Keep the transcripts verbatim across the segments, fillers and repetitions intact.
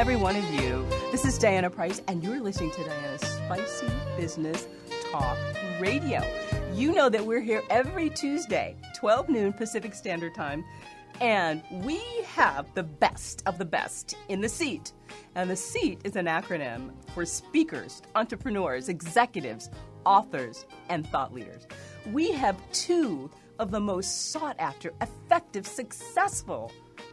every one of you. This is Diana Price, and you're listening to Diana's Spicy Business Talk Radio. You know that we're here every Tuesday, twelve noon Pacific Standard Time, and we have the best of the best in the seat. And the seat is an acronym for speakers, entrepreneurs, executives, authors, and thought leaders. We have two of the most sought-after, effective, successful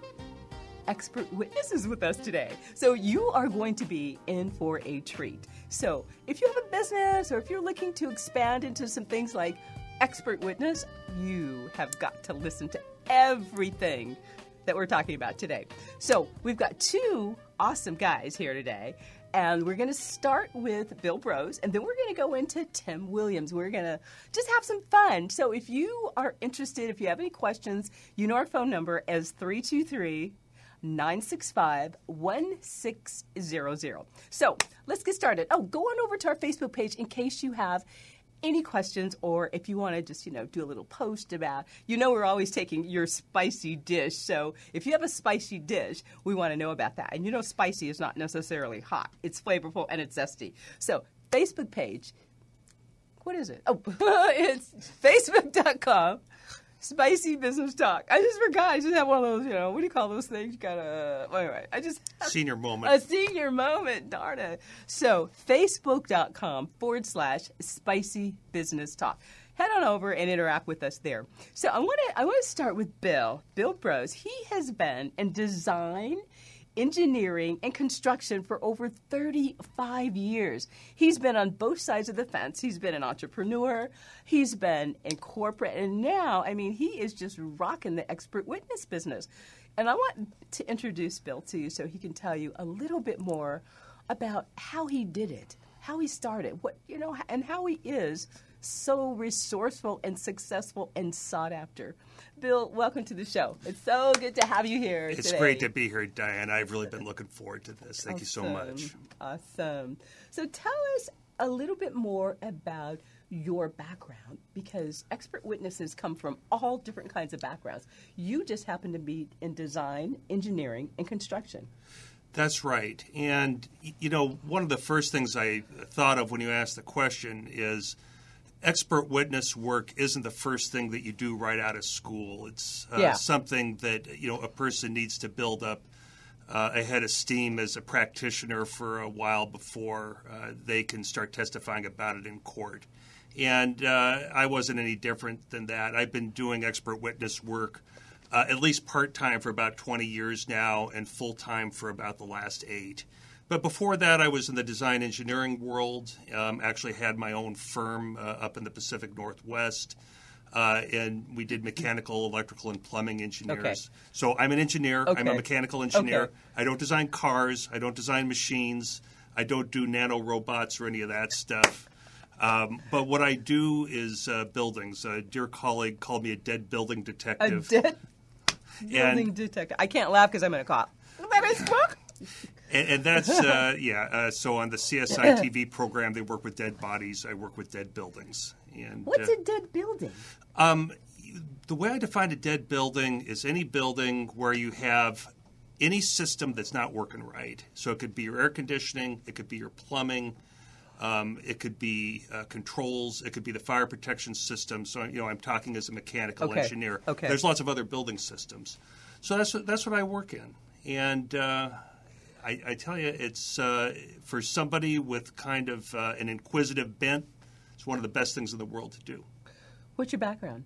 expert witnesses with us today. So you are going to be in for a treat. So if you have a business or if you're looking to expand into some things like expert witness, you have got to listen to everything that we're talking about today. So we've got two awesome guys here today. And we're going to start with Bill Brose, and then we're going to go into Tim Williams. We're going to just have some fun. So if you are interested, if you have any questions, you know our phone number is three two three, nine six five, one six zero zero. So let's get started. Oh, go on over to our Facebook page in case you have any questions, or if you want to just, you know, do a little post about, you know, we're always taking your spicy dish. So if you have a spicy dish, we want to know about that. And you know, spicy is not necessarily hot. It's flavorful and it's zesty. So Facebook page, what is it? Oh, it's facebook dot com. Spicy Business Talk. I just forgot. I just have one of those, you know, what do you call those things? You got a, anyway, I just. Senior moment. A senior moment, darn it. So, facebook.com forward slash Spicy Business Talk. Head on over and interact with us there. So, I want to I want to start with Bill, Bill Brose. He has been in design, engineering, and construction for over thirty-five years. He's been on both sides of the fence. He's been an entrepreneur. He's been in corporate. And now, I mean, he is just rocking the expert witness business. And I want to introduce Bill to you so he can tell you a little bit more about how he did it, how he started, what, you know, and how he is so resourceful and successful and sought after. Bill, welcome to the show. It's so good to have you here It's today. great to be here, Diane. I've really been looking forward to this. Thank awesome. you so much. Awesome. So tell us a little bit more about your background, because expert witnesses come from all different kinds of backgrounds. You just happen to be in design, engineering, and construction. That's right. And, you know, one of the first things I thought of when you asked the question is expert witness work isn't the first thing that you do right out of school. It's uh, yeah. something that, you know, a person needs to build up uh, a head of steam as a practitioner for a while before uh, they can start testifying about it in court. And uh, I wasn't any different than that. I've been doing expert witness work uh, at least part-time for about twenty years now and full-time for about the last eight. But before that, I was in the design engineering world, um, actually had my own firm uh, up in the Pacific Northwest, uh, and we did mechanical, electrical, and plumbing engineers. Okay. So I'm an engineer. Okay. I'm a mechanical engineer. Okay. I don't design cars. I don't design machines. I don't do nanorobots or any of that stuff. Um, but what I do is uh, buildings. A dear colleague called me a dead building detective. A dead building and, detective. I can't laugh because I'm in a cop. And, and that's, uh, yeah, uh, so on the C S I T V program, they work with dead bodies. I work with dead buildings. And What's uh, a dead building? Um, the way I define a dead building is any building where you have any system that's not working right. So it could be your air conditioning, it could be your plumbing, um, it could be uh, controls, it could be the fire protection system. So, you know, I'm talking as a mechanical okay. engineer. Okay. There's lots of other building systems. So that's what, that's what I work in. And uh, I, I tell you, it's uh, for somebody with kind of uh, an inquisitive bent, it's one of the best things in the world to do. What's your background?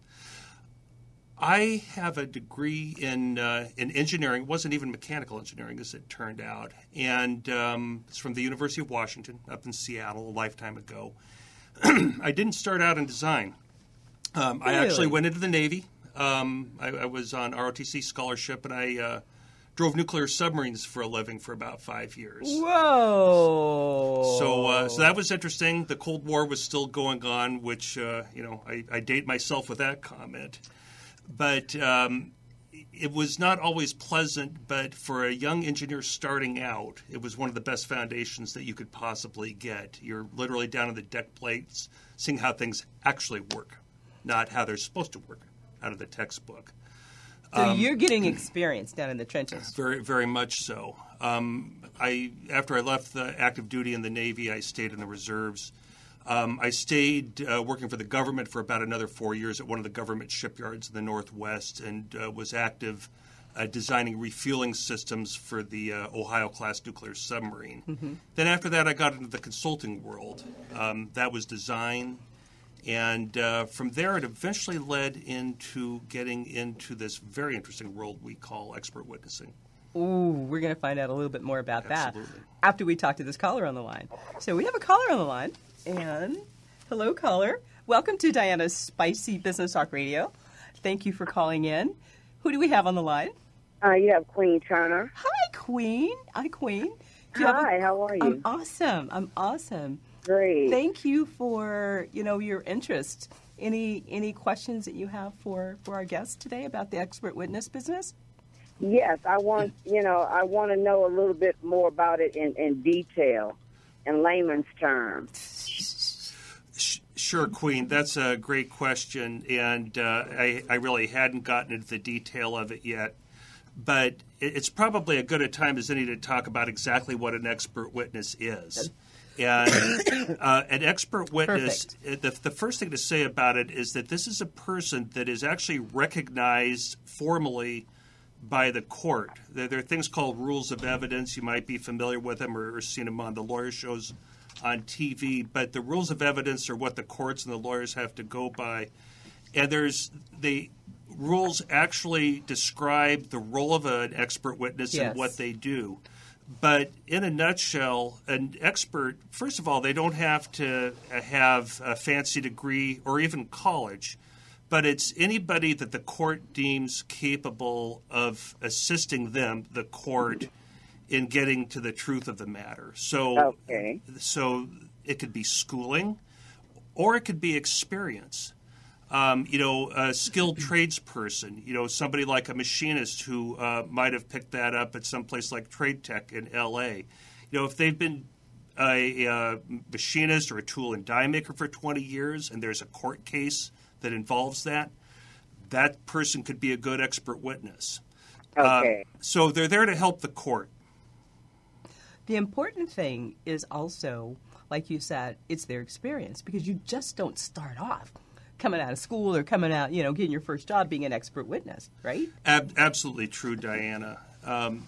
I have a degree in uh, in engineering. It wasn't even mechanical engineering, as it turned out. And um, it's from the University of Washington up in Seattle a lifetime ago. I didn't start out in design. Um, really? I actually went into the Navy. Um, I, I was on R O T C scholarship, and I uh, drove nuclear submarines for a living for about five years. Whoa! So, uh, so that was interesting. The Cold War was still going on, which uh, you know, I, I date myself with that comment. But um, it was not always pleasant. But for a young engineer starting out, it was one of the best foundations that you could possibly get. You're literally down on the deck plates, seeing how things actually work, not how they're supposed to work out of the textbook. So um, you're getting experience down in the trenches. Very, very much so. Um, I after I left the active duty in the Navy, I stayed in the reserves. Um, I stayed uh, working for the government for about another four years at one of the government shipyards in the Northwest, and uh, was active uh, designing refueling systems for the uh, Ohio-class nuclear submarine. Mm-hmm. Then after that, I got into the consulting world. Um, that was design. And uh, from there, it eventually led into getting into this very interesting world we call expert witnessing. Ooh, we're going to find out a little bit more about Absolutely. that after we talk to this caller on the line. So we have a caller on the line. And hello, caller. Welcome to Diana's Spicy Business Talk Radio. Thank you for calling in. Who do we have on the line? Uh, you have Queen Turner. Hi, Queen. Hi, Queen. Do you Hi, a, how are you? I'm awesome. I'm awesome. Great. Thank you for, you know, your interest. Any any questions that you have for, for our guest today about the expert witness business? Yes, I want, you know, I want to know a little bit more about it in, in detail, in layman's terms. Sure, Queen. That's a great question, and uh, I, I really hadn't gotten into the detail of it yet. But it's probably a good a time as any to talk about exactly what an expert witness is. And uh, an expert witness, the, the first thing to say about it is that this is a person that is actually recognized formally by the court. There, there are things called rules of evidence. You might be familiar with them or, or seen them on the lawyer shows on T V. But the rules of evidence are what the courts and the lawyers have to go by. And there's the rules actually describe the role of an expert witness yes. and what they do. But in a nutshell, an expert, first of all, they don't have to have a fancy degree or even college, but it's anybody that the court deems capable of assisting them, the court, in getting to the truth of the matter. So, okay. so it could be schooling or it could be experience. Um, you know, a skilled tradesperson, you know, somebody like a machinist who uh, might have picked that up at some place like Trade Tech in L A. You know, if they've been a, a machinist or a tool and die maker for twenty years and there's a court case that involves that, that person could be a good expert witness. Okay. Uh, so they're there to help the court. The important thing is also, like you said, it's their experience, because you just don't start off coming out of school or coming out, you know, getting your first job being an expert witness, right? Ab- absolutely true, Diana. Um,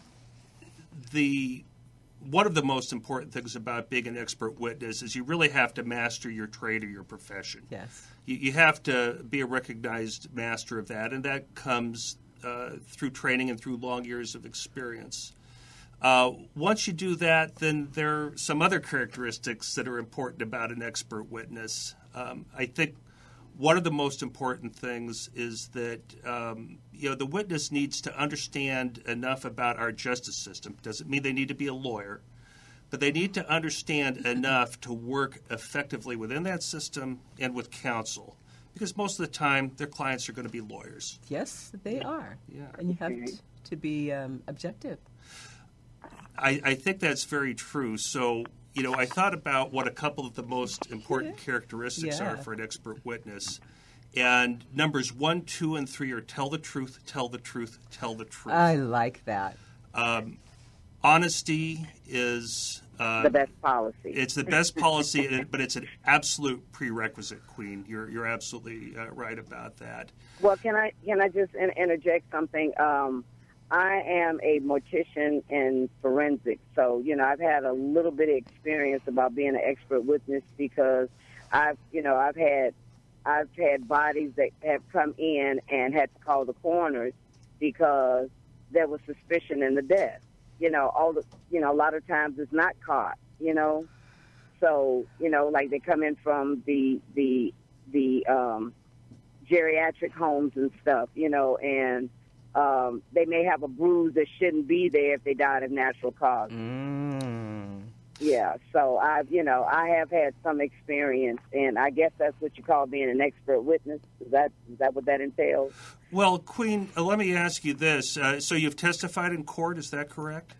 the one of the most important things about being an expert witness is you really have to master your trade or your profession. Yes. You, you have to be a recognized master of that, and that comes uh, through training and through long years of experience. Uh, once you do that, then there are some other characteristics that are important about an expert witness. Um, I think one of the most important things is that um, you know the witness needs to understand enough about our justice system. Doesn't mean they need to be a lawyer, but they need to understand enough to work effectively within that system and with counsel, because most of the time their clients are going to be lawyers. Yes, they are. Yeah. And you have t- to be um, objective. I, I think that's very true. So, you know, I thought about what a couple of the most important characteristics yeah. are for an expert witness. And numbers one, two, and three are tell the truth, tell the truth, tell the truth. I like that. Um, honesty is uh, the best policy. It's the best policy, but it's an absolute prerequisite, Queen. You're you're absolutely uh, right about that. Well, can I can I just in- interject something? Um, I am a mortician in forensics, so, you know, I've had a little bit of experience about being an expert witness, because I've, you know, I've had, I've had bodies that have come in and had to call the coroners because there was suspicion in the death. You know, all the, you know, a lot of times it's not caught, you know, so, you know, like they come in from the, the, the, um, geriatric homes and stuff, you know, and, Um, they may have a bruise that shouldn't be there if they died of natural causes. Mm. Yeah, so I've, you know, I have had some experience, and I guess that's what you call being an expert witness. Is that is that what that entails? Well, Queen, uh, let me ask you this: uh, so you've testified in court, is that correct?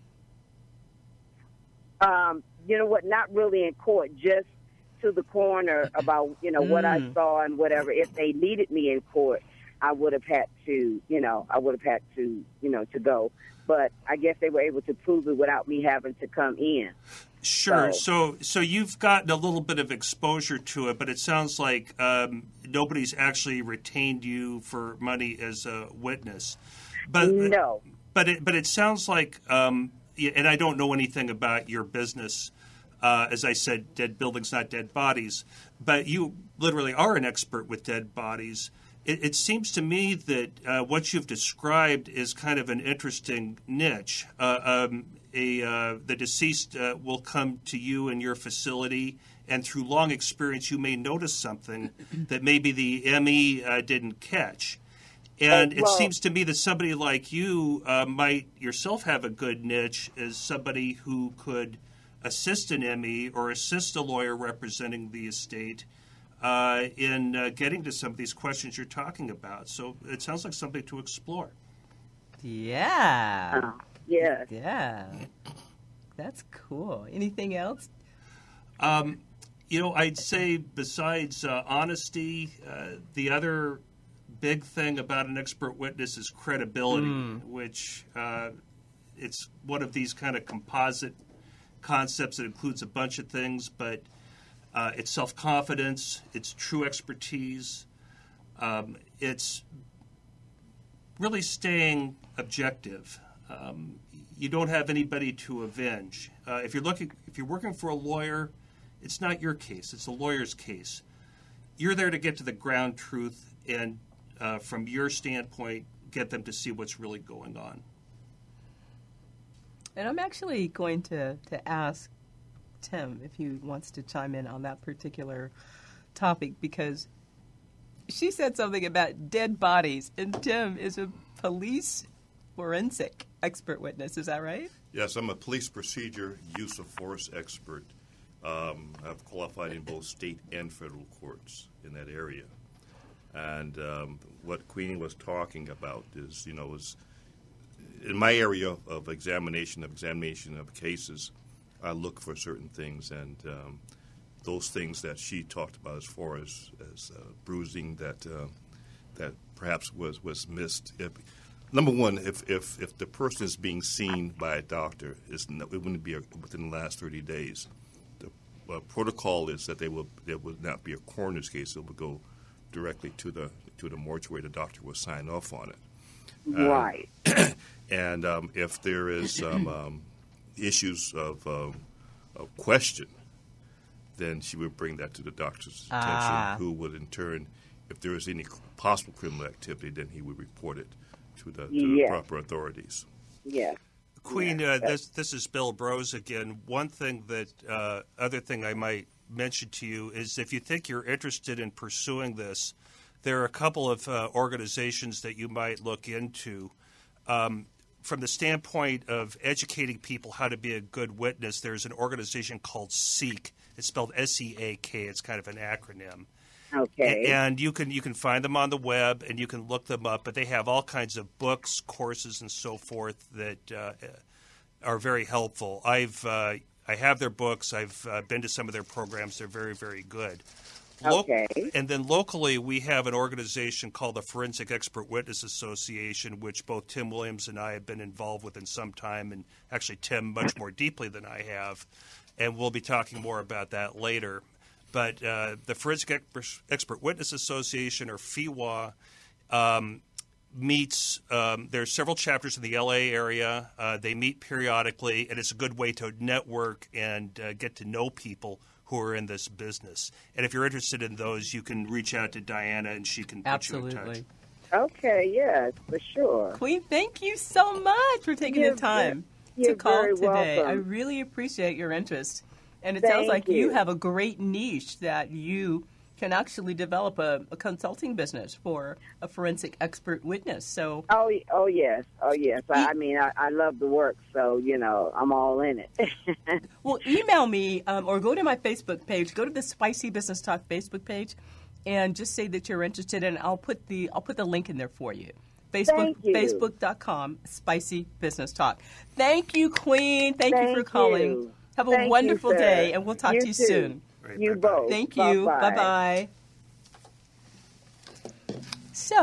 Um, you know what? Not really in court, just to the coroner about, you know, mm. what I saw and whatever. If they needed me in court. I would have had to, you know, I would have had to, you know, to go. But I guess they were able to prove it without me having to come in. Sure. So, So, so you've gotten a little bit of exposure to it, but it sounds like um, nobody's actually retained you for money as a witness. But no. But it, but it sounds like, um, and I don't know anything about your business. Uh, as I said, dead buildings, not dead bodies. But you literally are an expert with dead bodies. It, it seems to me that uh, what you've described is kind of an interesting niche. Uh, um, a uh, the deceased uh, will come to you in your facility, and through long experience, you may notice something that maybe the M E uh, didn't catch. And it well, seems to me that somebody like you uh, might yourself have a good niche as somebody who could assist an M E or assist a lawyer representing the estate uh, in uh, getting to some of these questions you're talking about. So it sounds like something to explore. Yeah. Uh, yeah. Yeah. That's cool. Anything else? Um, you know, I'd say besides uh, honesty, uh, the other big thing about an expert witness is credibility, mm. which uh, it's one of these kind of composite concepts that includes a bunch of things, but uh, it's self-confidence, it's true expertise, um, it's really staying objective. Um, you don't have anybody to avenge. Uh, if you're looking, if you're working for a lawyer, it's not your case; it's the lawyer's case. You're there to get to the ground truth and, uh, from your standpoint, get them to see what's really going on. And I'm actually going to, to ask Tim if he wants to chime in on that particular topic, because she said something about dead bodies, and Tim is a police forensic expert witness. Is that right? Yes, I'm a police procedure use of force expert. Um, I've qualified in both state and federal courts in that area. And um, what Queenie was talking about is, you know, is in my area of examination of examination of cases, I look for certain things, and um, those things that she talked about as far as, as uh, bruising that uh, that perhaps was was missed. If, number one, if, if if the person is being seen by a doctor, it's no, it wouldn't be a, within the last thirty days. The uh, protocol is that they will there would not be a coroner's case; it would go directly to the to the mortuary. The doctor will sign off on it. Right. Um, and um, if there is um, um, issues of, uh, of question, then she would bring that to the doctor's attention, ah. who would in turn, if there is any possible criminal activity, then he would report it to the, to yes. the proper authorities. Yes. Queen, yes. uh, this this is Bill Brose again. One thing that uh, other thing I might mention to you is if you think you're interested in pursuing this, there are a couple of uh, organizations that you might look into. Um, from the standpoint of educating people how to be a good witness, there's an organization called SEAK. It's spelled S E A K. It's kind of an acronym. Okay. A- and you can you can find them on the web, and you can look them up. But they have all kinds of books, courses, and so forth that uh, are very helpful. I've uh, I have their books. I've uh, been to some of their programs. They're very, very good. Lo- Okay. And then locally, we have an organization called the Forensic Expert Witness Association, which both Tim Williams and I have been involved with in some time, and actually Tim much more deeply than I have. And we'll be talking more about that later. But uh, the Forensic Expert Witness Association, or F E W A, um, meets um, – there's several chapters in the L A area. Uh, they meet periodically, and it's a good way to network and uh, get to know people who are in this business. And if you're interested in those, you can reach out to Diana, and she can put Absolutely. you in touch. Okay, yes, for sure. Queen, thank you so much for taking You're the time ve- to you're call very today. welcome. I really appreciate your interest. And it Thank sounds like you. you. have a great niche that you can actually develop a, a consulting business for a forensic expert witness. So, Oh, y- oh yes, oh yes. E- I, I mean, I, I love the work, so you know, I'm all in it. well, email me um, or go to my Facebook page. Go to the Spicy Business Talk Facebook page, and just say that you're interested, and I'll put the I'll put the link in there for you. Facebook, Thank you. Facebook dot com, Spicy Business Talk. Thank you, Queen. Thank, you for Thank calling. you. Have a Thank you, wonderful sir. day, and we'll talk You to you too. soon. Right, You bye-bye. both. Thank you. Bye-bye. Bye-bye. So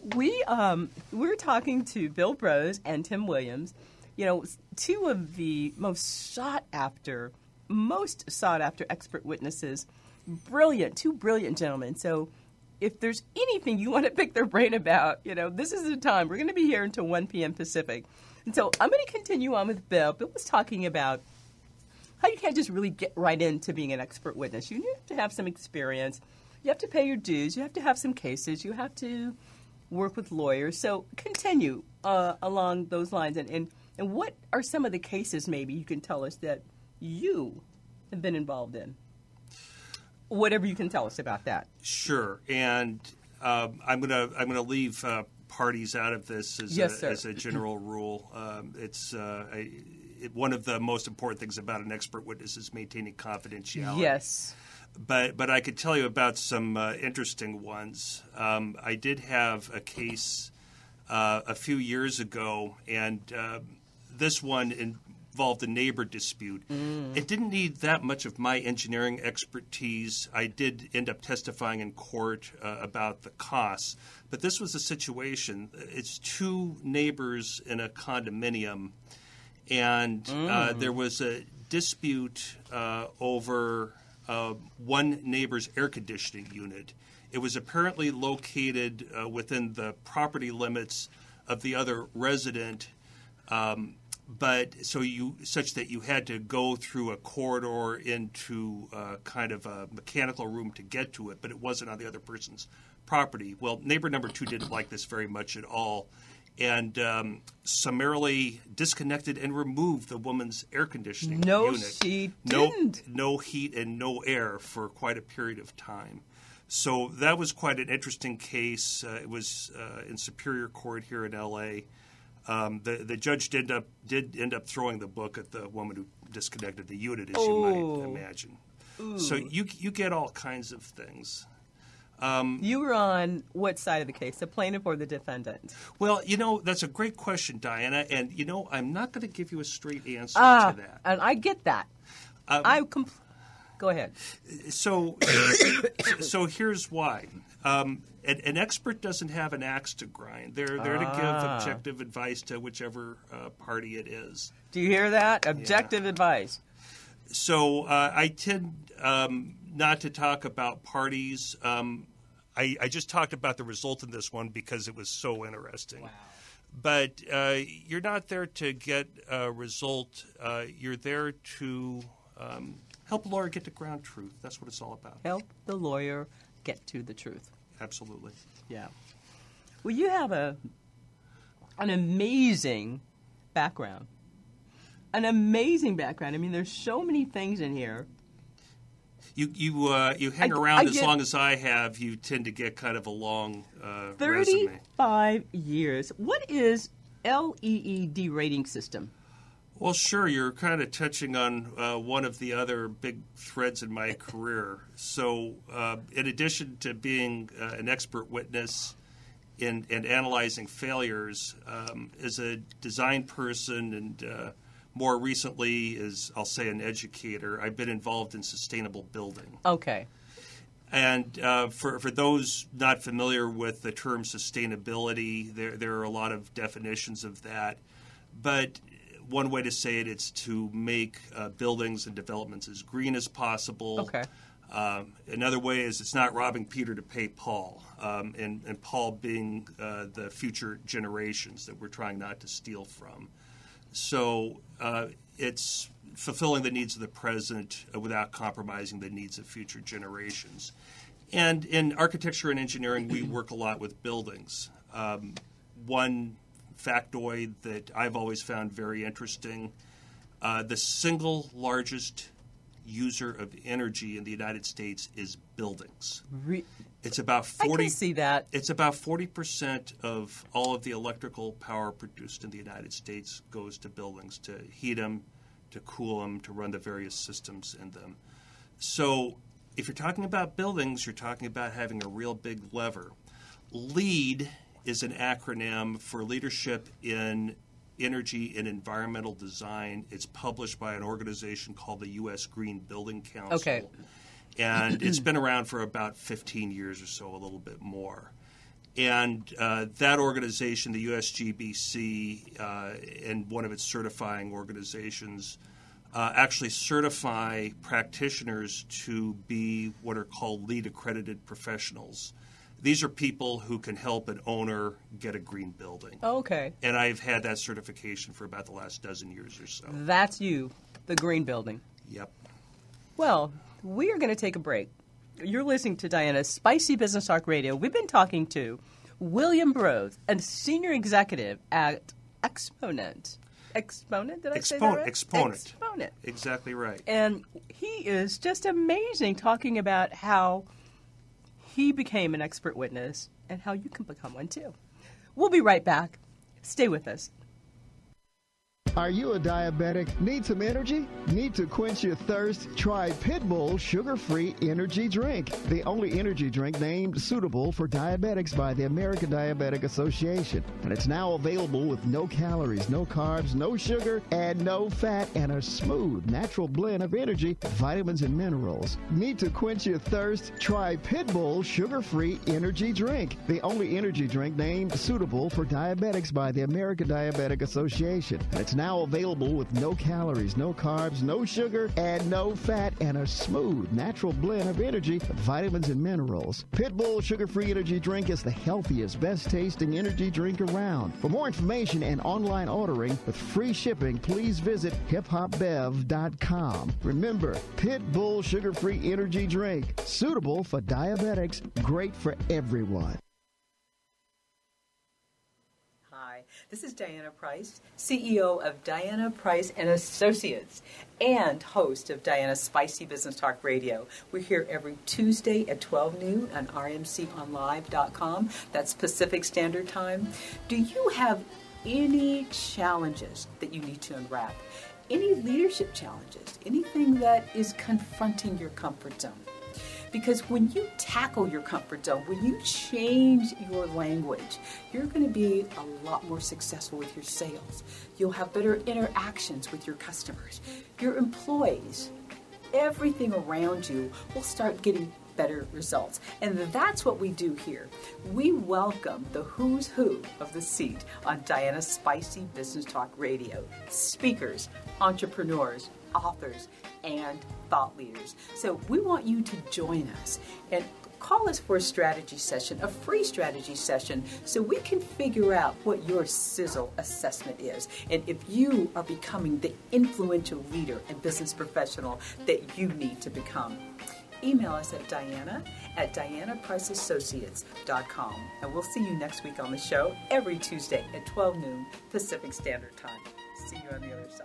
We um, we're talking to Bill Brose and Tim Williams, you know, two of the most sought after, most sought after expert witnesses. Brilliant, two brilliant gentlemen. So if there's anything you want to pick their brain about, you know, this is the time. We're going to be here until one p.m. Pacific. And so I'm going to continue on with Bill. Bill was talking about how you can't just really get right into being an expert witness. You have to have some experience. You have to pay your dues. You have to have some cases. You have to work with lawyers. So continue uh, along those lines. And, and, and what are some of the cases maybe you can tell us that you have been involved in? Whatever you can tell us about that. Sure. And um, I'm going to I'm going to leave uh, parties out of this as, yes, a, as a general rule. Um, it's uh, I, it, one of the most important things about an expert witness is maintaining confidentiality. Yes. But but I could tell you about some uh, interesting ones. Um, I did have a case uh, a few years ago, and uh, this one involved a neighbor dispute. Mm. It didn't need that much of my engineering expertise. I did end up testifying in court uh, about the costs. But this was a situation. It's two neighbors in a condominium, and mm. uh, there was a dispute uh, over uh, one neighbor's air conditioning unit. It was apparently located uh, within the property limits of the other resident, um, but so you such that you had to go through a corridor into uh, kind of a mechanical room to get to it, but it wasn't on the other person's property. Well, neighbor number two didn't like this very much at all, and um, summarily disconnected and removed the woman's air conditioning no, unit. No, she no, didn't. No heat and no air for quite a period of time. So that was quite an interesting case. Uh, it was uh, in Superior Court here in L A. Um, the the judge did up did end up throwing the book at the woman who disconnected the unit, as oh. you might imagine. Ooh. So you you get all kinds of things. Um, you were on what side of the case, the plaintiff or the defendant? Well, you know, that's a great question, Diana. And, you know, I'm not going to give you a straight answer uh, to that. And I get that. Um, I compl- Go ahead. So, so here's why. Um, an, an expert doesn't have an axe to grind. They're there ah. to give objective advice to whichever uh, party it is. Do you hear that? Objective yeah. advice. So uh, I tend um, not to talk about parties. Um, I, I just talked about the result in this one because it was so interesting. Wow. But uh, you're not there to get a result. Uh, you're there to um, help a lawyer get to ground truth. That's what it's all about. Help the lawyer get to the truth. Absolutely. Yeah. Well, you have a an amazing background. An amazing background. I mean, there's so many things in here. You you uh, you hang I, around I as long as I have, you tend to get kind of a long uh, thirty-five resume. years. What is L E E D rating system? Well, sure. You're kind of touching on uh, one of the other big threads in my career. So, uh, in addition to being uh, an expert witness in and analyzing failures, um, as a design person and uh, more recently as, I'll say, an educator, I've been involved in sustainable building. Okay. And uh, for for those not familiar with the term sustainability, there there are a lot of definitions of that, but one way to say it, it's to make uh, buildings and developments as green as possible. Okay. Um, another way is it's not robbing Peter to pay Paul, um, and, and Paul being uh, the future generations that we're trying not to steal from. So uh, it's fulfilling the needs of the present uh, without compromising the needs of future generations. And in architecture and engineering, we work a lot with buildings. Um, one factoid that I've always found very interesting, uh, the single largest user of energy in the United States is buildings. Re- it's about forty. I can see that. It's about forty percent of all of the electrical power produced in the United States goes to buildings, to heat them, to cool them, to run the various systems in them. So if you're talking about buildings, you're talking about having a real big lever. LEED is an acronym for Leadership in Energy and Environmental Design. It's published by an organization called the U S Green Building Council. Okay. And it's been around for about fifteen years or so, a little bit more. And uh, that organization, the U S G B C, uh, and one of its certifying organizations, uh, actually certify practitioners to be what are called LEED accredited professionals. These are people who can help an owner get a green building. Oh, okay. And I've had that certification for about the last dozen years or so. That's you, the green building. Yep. Well, we are going to take a break. You're listening to Diana's Spicy Business Talk Radio. We've been talking to William Brose, a senior executive at Exponent. Exponent? Did I say that Exponent. right? Exponent. Exponent. Exactly right. And he is just amazing talking about how he became an expert witness and how you can become one too. We'll be right back. Stay with us. Are you a diabetic? Need some energy? Need to quench your thirst? Try Pitbull Sugar-Free Energy Drink, the only energy drink named suitable for diabetics by the American Diabetic Association. And it's now available with no calories, no carbs, no sugar, and no fat, and a smooth, natural blend of energy, vitamins, and minerals. Need to quench your thirst? Try Pitbull Sugar-Free Energy Drink, the only energy drink named suitable for diabetics by the American Diabetic Association. And it's now available with no calories, no carbs, no sugar, and no fat, and a smooth, natural blend of energy, vitamins, and minerals. Pitbull Sugar-Free Energy Drink is the healthiest, best-tasting energy drink around. For more information and online ordering with free shipping, please visit hip hop bev dot com. Remember, Pitbull Sugar-Free Energy Drink, suitable for diabetics, great for everyone. This is Diana Price, C E O of Diana Price and Associates and host of Diana's Spicy Business Talk Radio. We're here every Tuesday at twelve noon on r m c on live dot com. That's Pacific Standard Time. Do you have any challenges that you need to unwrap? Any leadership challenges? Anything that is confronting your comfort zone? Because when you tackle your comfort zone, when you change your language, you're going to be a lot more successful with your sales. You'll have better interactions with your customers, your employees. Everything around you will start getting better results. And that's what we do here. We welcome the who's who of the seat on Diana's Spicy Business Talk Radio. Speakers, entrepreneurs, authors, and thought leaders. So we want you to join us and call us for a strategy session, a free strategy session, so we can figure out what your sizzle assessment is and if you are becoming the influential leader and business professional that you need to become. Email us at Diana at diana price associates dot com. And we'll see you next week on the show every Tuesday at twelve noon Pacific Standard Time. See you on the other side.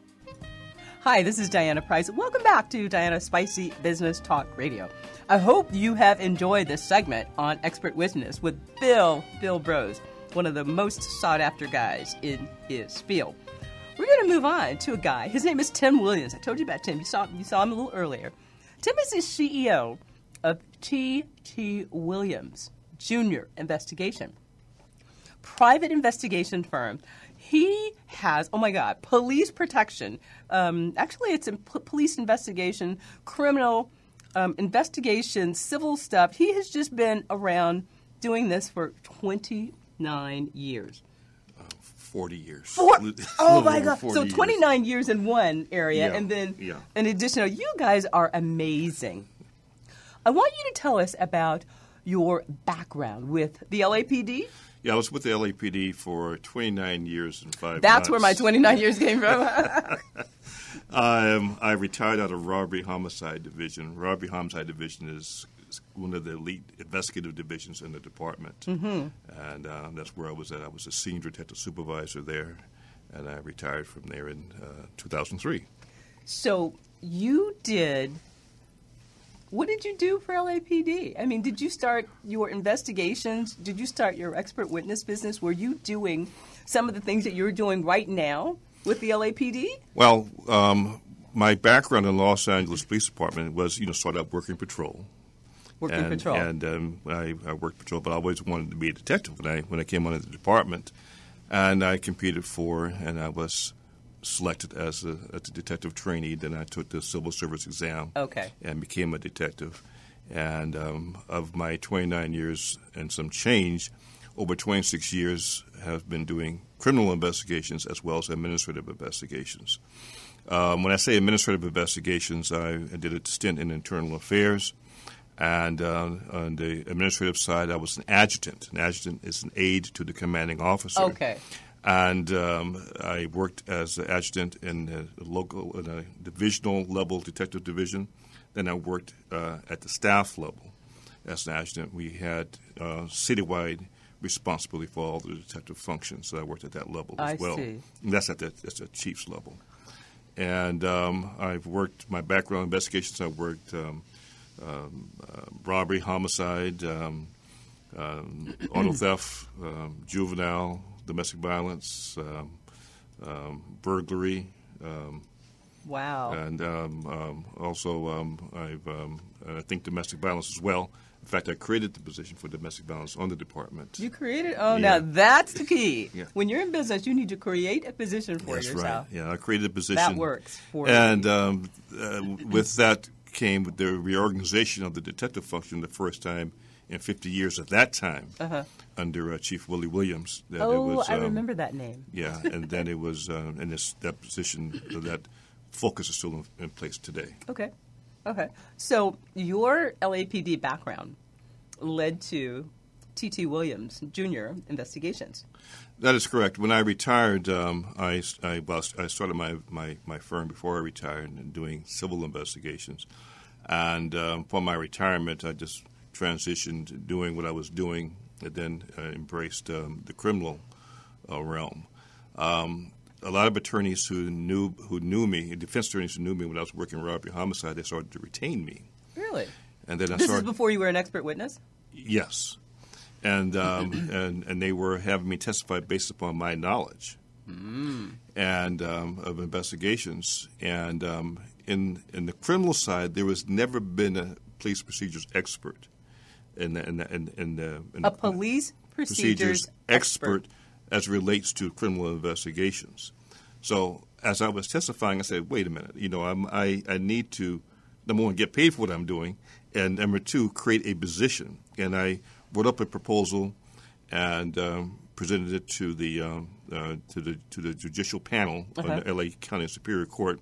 Hi, this is Diana Price. Welcome back to Diana's Spicy Business Talk Radio. I hope you have enjoyed this segment on Expert Witness with Bill, Bill Brose, one of the most sought-after guys in his field. We're going to move on to a guy. His name is Tim Williams. I told you about Tim. You saw, you saw him a little earlier. Tim is the C E O of T T Williams Junior Investigation, private investigation firm. He has, oh my God, police protection. Um, actually, it's in p- police investigation, criminal um, investigation, civil stuff. He has just been around doing this for twenty-nine years. Uh, forty years. Four, oh my God. So years. twenty-nine years in one area, Yeah, and then yeah. an additional. You guys are amazing. I want you to tell us about your background with the L A P D. Yeah, I was with the L A P D for twenty-nine years and five That's months. where my twenty-nine years came from. um, I retired out of Robbery Homicide Division. Robbery Homicide Division is is one of the elite investigative divisions in the department. Mm-hmm. And uh, that's where I was at. I was a senior detective supervisor there, and I retired from there in uh, two thousand three. So you did... What did you do for L A P D? I mean, did you start your investigations? Did you start your expert witness business? Were you doing some of the things that you're doing right now with the L A P D? Well, um, my background in Los Angeles Police Department was, you know, started out working patrol. Working and, patrol. And um, I, I worked patrol, but I always wanted to be a detective when I when I came onto the department. And I competed for, and I was selected as a, as a detective trainee. Then I took the civil service exam. Okay. And became a detective. And um, of my twenty-nine years and some change, over twenty-six years have been doing criminal investigations as well as administrative investigations. Um, when I say administrative investigations, I, I did a stint in internal affairs. And uh, on the administrative side, I was an adjutant. An adjutant is an aide to the commanding officer. Okay. And um, I worked as an adjutant in the local, in a divisional level detective division. Then I worked uh, at the staff level as an adjutant. We had uh, citywide responsibility for all the detective functions, so I worked at that level as I well. see. And that's at the, that's the chief's level. And um, I've worked, my background investigations, I worked um, um, uh, robbery, homicide, um, um, auto theft, um, juvenile, domestic violence, um, um, burglary, um, Wow. and um, um, also um, I've um, I think domestic violence as well. In fact, I created the position for domestic violence on the department. You created? Oh, Yeah. now that's the key. Yeah. When you're in business, you need to create a position for That's yourself. right. Yeah, I created a position. That works for And you. um, uh, with that came the reorganization of the detective function the first time in fifty years at that time Uh-huh. under uh, Chief Willie Williams. That it Oh, was, I um, remember that name. Yeah, and then it was uh, in this that position that focus is still in, in place today. Okay. Okay. So your L A P D background led to T T Williams Junior investigations. That is correct. When I retired, um, I, I, well, I started my, my, my firm before I retired and doing civil investigations. And um, for my retirement, I just transitioned to doing what I was doing and then uh, embraced um, the criminal uh, realm. Um, a lot of attorneys who knew who knew me, defense attorneys who knew me when I was working robbery homicide, they started to retain me. Really? And then I This started, is before you were an expert witness? Yes, and um, and and they were having me testify based upon my knowledge Mm. and um, of investigations. And um, in in the criminal side, there was never been a police procedures expert. In the, in the, in, in the, in A the, police procedures, expert as relates to criminal investigations. So as I was testifying, I said, "Wait a minute. You know, I'm, I I need to number one get paid for what I'm doing, and number two create a position." And I wrote up a proposal and um, presented it to the um, uh, to the to the judicial panel Uh-huh. on the L A County Superior Court,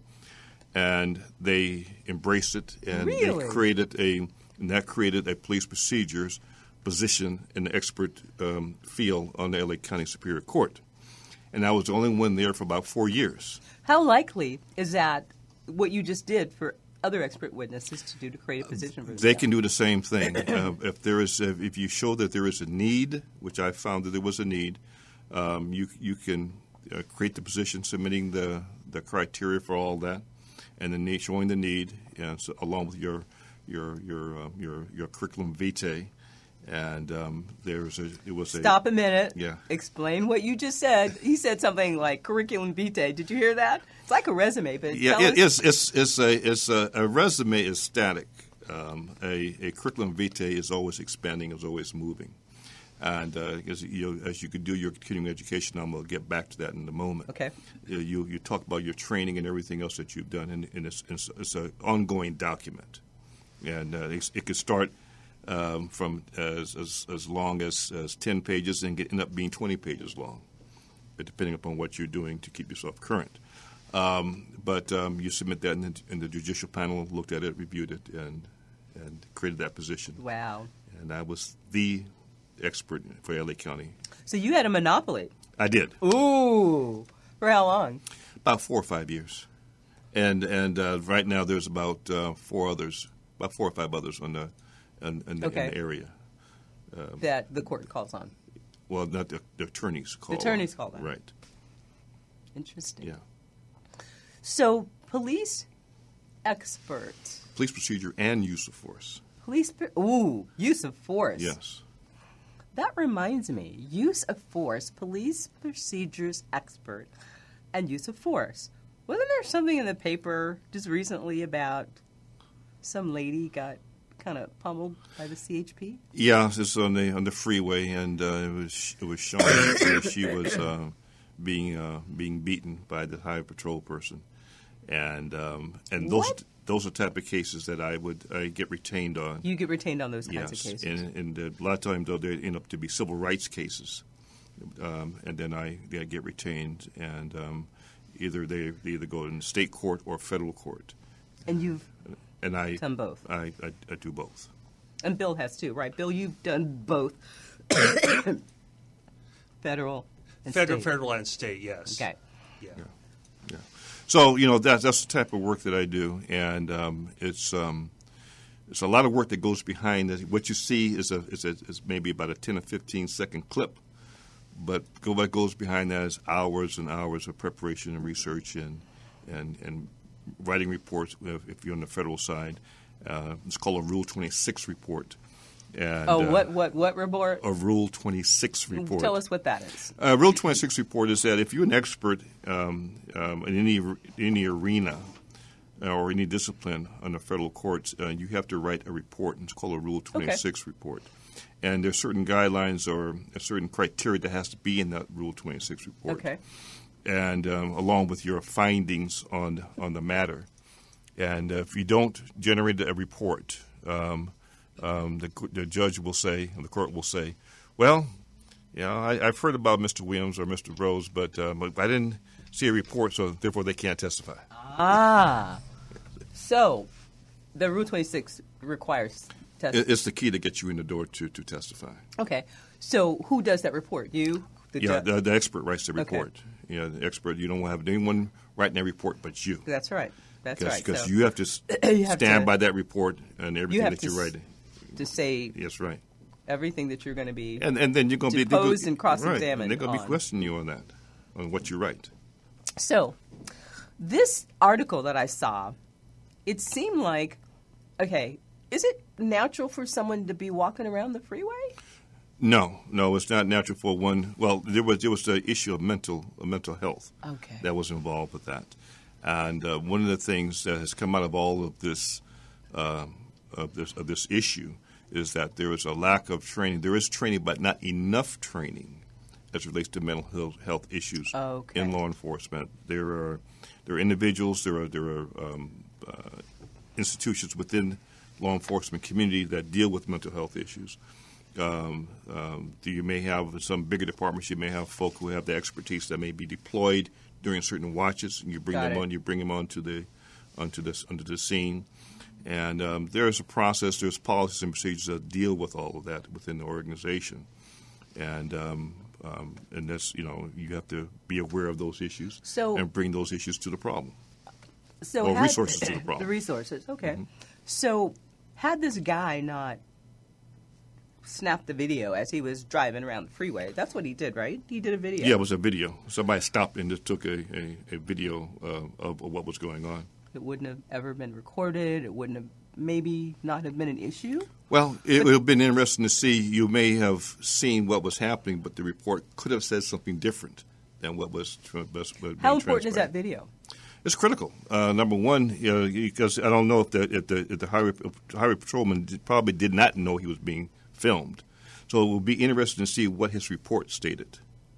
and they embraced it, and Really? they created a and that created a police procedures position in the expert um, field on the L A County Superior Court. And I was the only one there for about four years. How likely is that what you just did for other expert witnesses to do to create a position for They themselves? can do the same thing. uh, if there is, a, if you show that there is a need, which I found that there was a need, um, you you can uh, create the position, submitting the, the criteria for all that, and then showing the need, and so, along with your your your uh, your your curriculum vitae, and um, there was a it was a Stop a minute. Yeah. Explain what you just said. He said something like curriculum vitae. Did you hear that? It's like a resume, but Yeah, tell it us. is. It's it's a it's a, a resume is static. Um, a a curriculum vitae is always expanding, is always moving, and uh, as you as you could do your continuing education, I'm going to get back to that in a moment. Okay. Uh, You you talk about your training and everything else that you've done, and, and it's it's, it's an ongoing document, and uh, it's, it could start. Um, from as, as as long as, as ten pages and get, end up being twenty pages long, but depending upon what you're doing to keep yourself current. Um, but um, you submit that, and the, and the judicial panel looked at it, reviewed it, and and created that position. Wow. And I was the expert for L A County. So you had a monopoly. I did Ooh. For how long? about four or five years, and and uh, right now there's about uh, four others, about four or five others on the in, in, the, Okay. in the area. That the court calls on. Well, not the, the attorneys call. attorneys call that. Right. Interesting. Yeah. So police experts. Police procedure and use of force. Police. per- Ooh. Use of force. Yes. That reminds me. Use of force. Police procedures expert, and use of force. Wasn't there something in the paper just recently about some lady got kind of pummeled by the C H P? Yeah, it's on the on the freeway, and uh, it was it was shown that she was uh, being uh, being beaten by the highway patrol person, and um, and those What? those are the type of cases that I would I get retained on. You get retained on those kinds yes. of cases. And, and uh, a lot of times, though, they end up to be civil rights cases. Um, and then I, I get retained, and um, either they, they either go in state court or federal court. And you've and I, done both. I, I, I do both. And Bill has too, right? Bill, you've done both federal and Federal, state. federal and state, yes. Okay. Yeah. Yeah. Yeah. So, you know, that, that's the type of work that I do, and um, it's um, it's a lot of work that goes behind it. What you see is a is, a, is maybe about a ten or fifteen second clip, but go what goes behind that is hours and hours of preparation and research and and, and writing reports. If, if you're on the federal side, uh, it's called a Rule twenty-six report. And, Oh, uh, what what what report? a Rule twenty-six report. Tell us what that is. Uh, Rule twenty-six report is that if you're an expert um, um, in any any arena uh, or any discipline under federal courts, uh, you have to write a report. And it's called a Rule twenty-six okay. report. And there's certain guidelines or a certain criteria that has to be in that Rule twenty-six report. Okay. And um, along with your findings on on the matter. And uh, if you don't generate a report, um, Um, the, the judge will say, and the court will say, well, you know, I, I've heard about Mister Williams or Mister Rose, but um, I didn't see a report, so therefore they can't testify. Ah. So the Rule twenty-six requires testimony. It's the key to get you in the door to, to testify. Okay. So who does that report? You? The yeah, judge? the, the expert writes the report. Okay. You know, the expert, you don't have anyone writing that report but you. That's right. That's Cause, right. Because so you have to you have stand to, by that report and everything you have that to you're writing. To say Yes, right. everything that you're going to be And and then you're going to be deposed and right, cross-examined and they're going to be on. questioning you on that, on what you write. So, this article that I saw, it seemed like, okay, is it natural for someone to be walking around the freeway? No, no, it's not natural for one. Well, there was there was the issue of mental of mental health Okay. that was involved with that, and uh, one of the things that has come out of all of this uh, of this of this issue is that there is a lack of training. There is training, but not enough training as it relates to mental health, health issues Okay. in law enforcement. There are there are individuals, there are there are um, uh, institutions within law enforcement community that deal with mental health issues. Um, um, you may have some bigger departments. You may have folk who have the expertise that may be deployed during certain watches, and you bring Got them it. on. You bring them onto the onto this onto the scene, and um, there's a process. There's policies and procedures that deal with all of that within the organization, and um, um, and that's you know you have to be aware of those issues So- and bring those issues to the problem. So Well, had- resources to the problem. The resources, okay. Mm-hmm. So had this guy not snapped the video as he was driving around the freeway, that's what he did, right? He did a video. Yeah, it was a video. Somebody stopped and just took a, a, a video uh, of, of what was going on. It wouldn't have ever been recorded. It wouldn't have maybe not have been an issue. Well, it would have been interesting to see. You may have seen what was happening, but the report could have said something different than what was. Tra- was being How important is transpired. that video? It's critical. Uh, number one, you know, because I don't know if the if the, if the highway, highway patrolman did, probably did not know he was being filmed. So it will be interesting to see what his report stated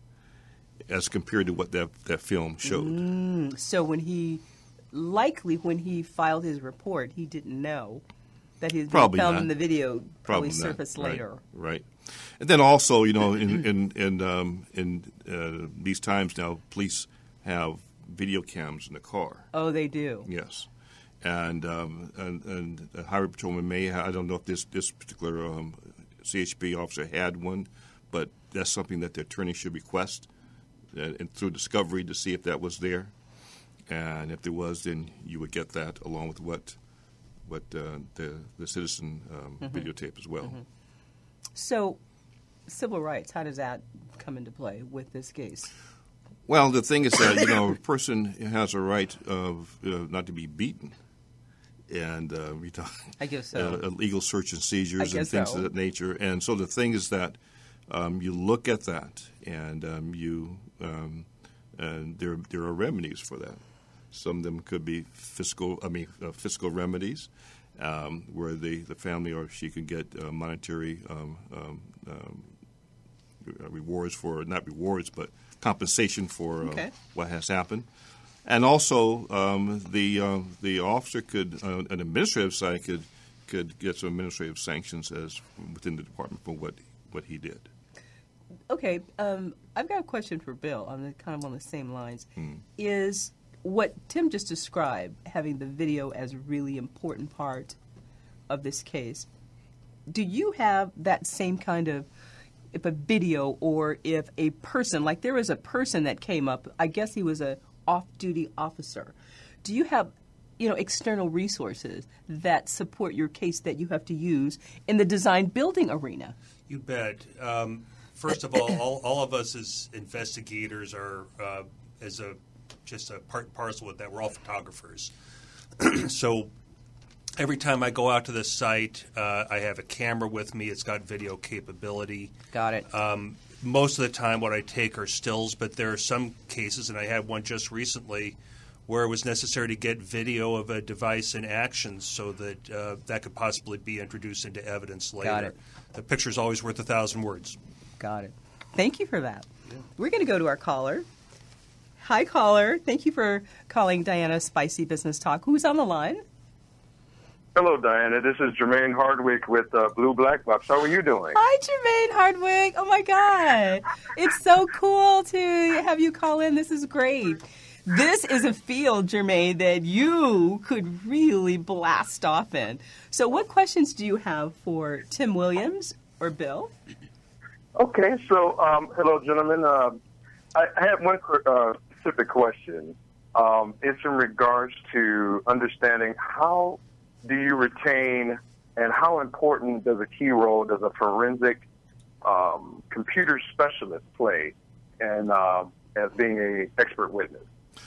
as compared to what that, that film showed. Mm, so when he, likely when he filed his report, he didn't know that he was being Probably filmed not. in the video probably, Probably not. surfaced Right, later. Right. And then also, you know, in in in, um, in uh, these times now, police have video cams in the car. Oh, they do. Yes. And um, and, and a highway patrolman may ha- I don't know if this this particular um, C H P officer had one, but that's something that the attorney should request uh, and through discovery to see if that was there. And if there was, then you would get that along with what what uh, the the citizen um, Mm-hmm. videotape as well. Mm-hmm. So, civil rights, how does that come into play with this case? Well, the thing is that you know a person has a right of uh, not to be beaten, and uh, we talk, I guess so. uh, illegal search and seizures I and guess things so. of that nature. And so the thing is that um, you look at that, and um, you um, and there there are remedies for that. Some of them could be fiscal. I mean, uh, fiscal remedies, um, where the, the family or she could get uh, monetary um, um, um, rewards for not rewards, but compensation for uh, Okay. what has happened. And also, um, the uh, the officer could, uh, an administrative side could could get some administrative sanctions as within the department for what what he did. Okay, um, I've got a question for Bill on the kind of on the same lines. Hmm. Is what Tim just described, having the video as a really important part of this case, do you have that same kind of, if a video or if a person, like there was a person that came up, I guess he was a off-duty officer. Do you have, you know, external resources that support your case that you have to use in the design building arena? You bet. Um, first of all, all, all of us as investigators are, uh, as a just a part and parcel with that, we're all photographers. So every time I go out to the site, uh, I have a camera with me. It's got video capability. Got it. Um, most of the time what I take are stills, but there are some cases, and I had one just recently, where it was necessary to get video of a device in action so that uh, that could possibly be introduced into evidence later. Got it. The picture's always worth a thousand words. Got it. Thank you for that. Yeah. We're going to go to our caller. Hi, caller. Thank you for calling Diana Spicy Business Talk. Who's on the line? Hello, Diana. This is Jermaine Hardwick with uh, Blue Black Box. How are you doing? Hi, Jermaine Hardwick. Oh, my God. It's so cool to have you call in. This is great. This is a field, Jermaine, that you could really blast off in. So what questions do you have for Tim Williams or Bill? Okay. So, um, hello, gentlemen. Uh, I, I have one uh, specific question. Um, it's in regards to understanding how do you retain and how important does a key role does a forensic um, computer specialist play in uh, as being an expert witness?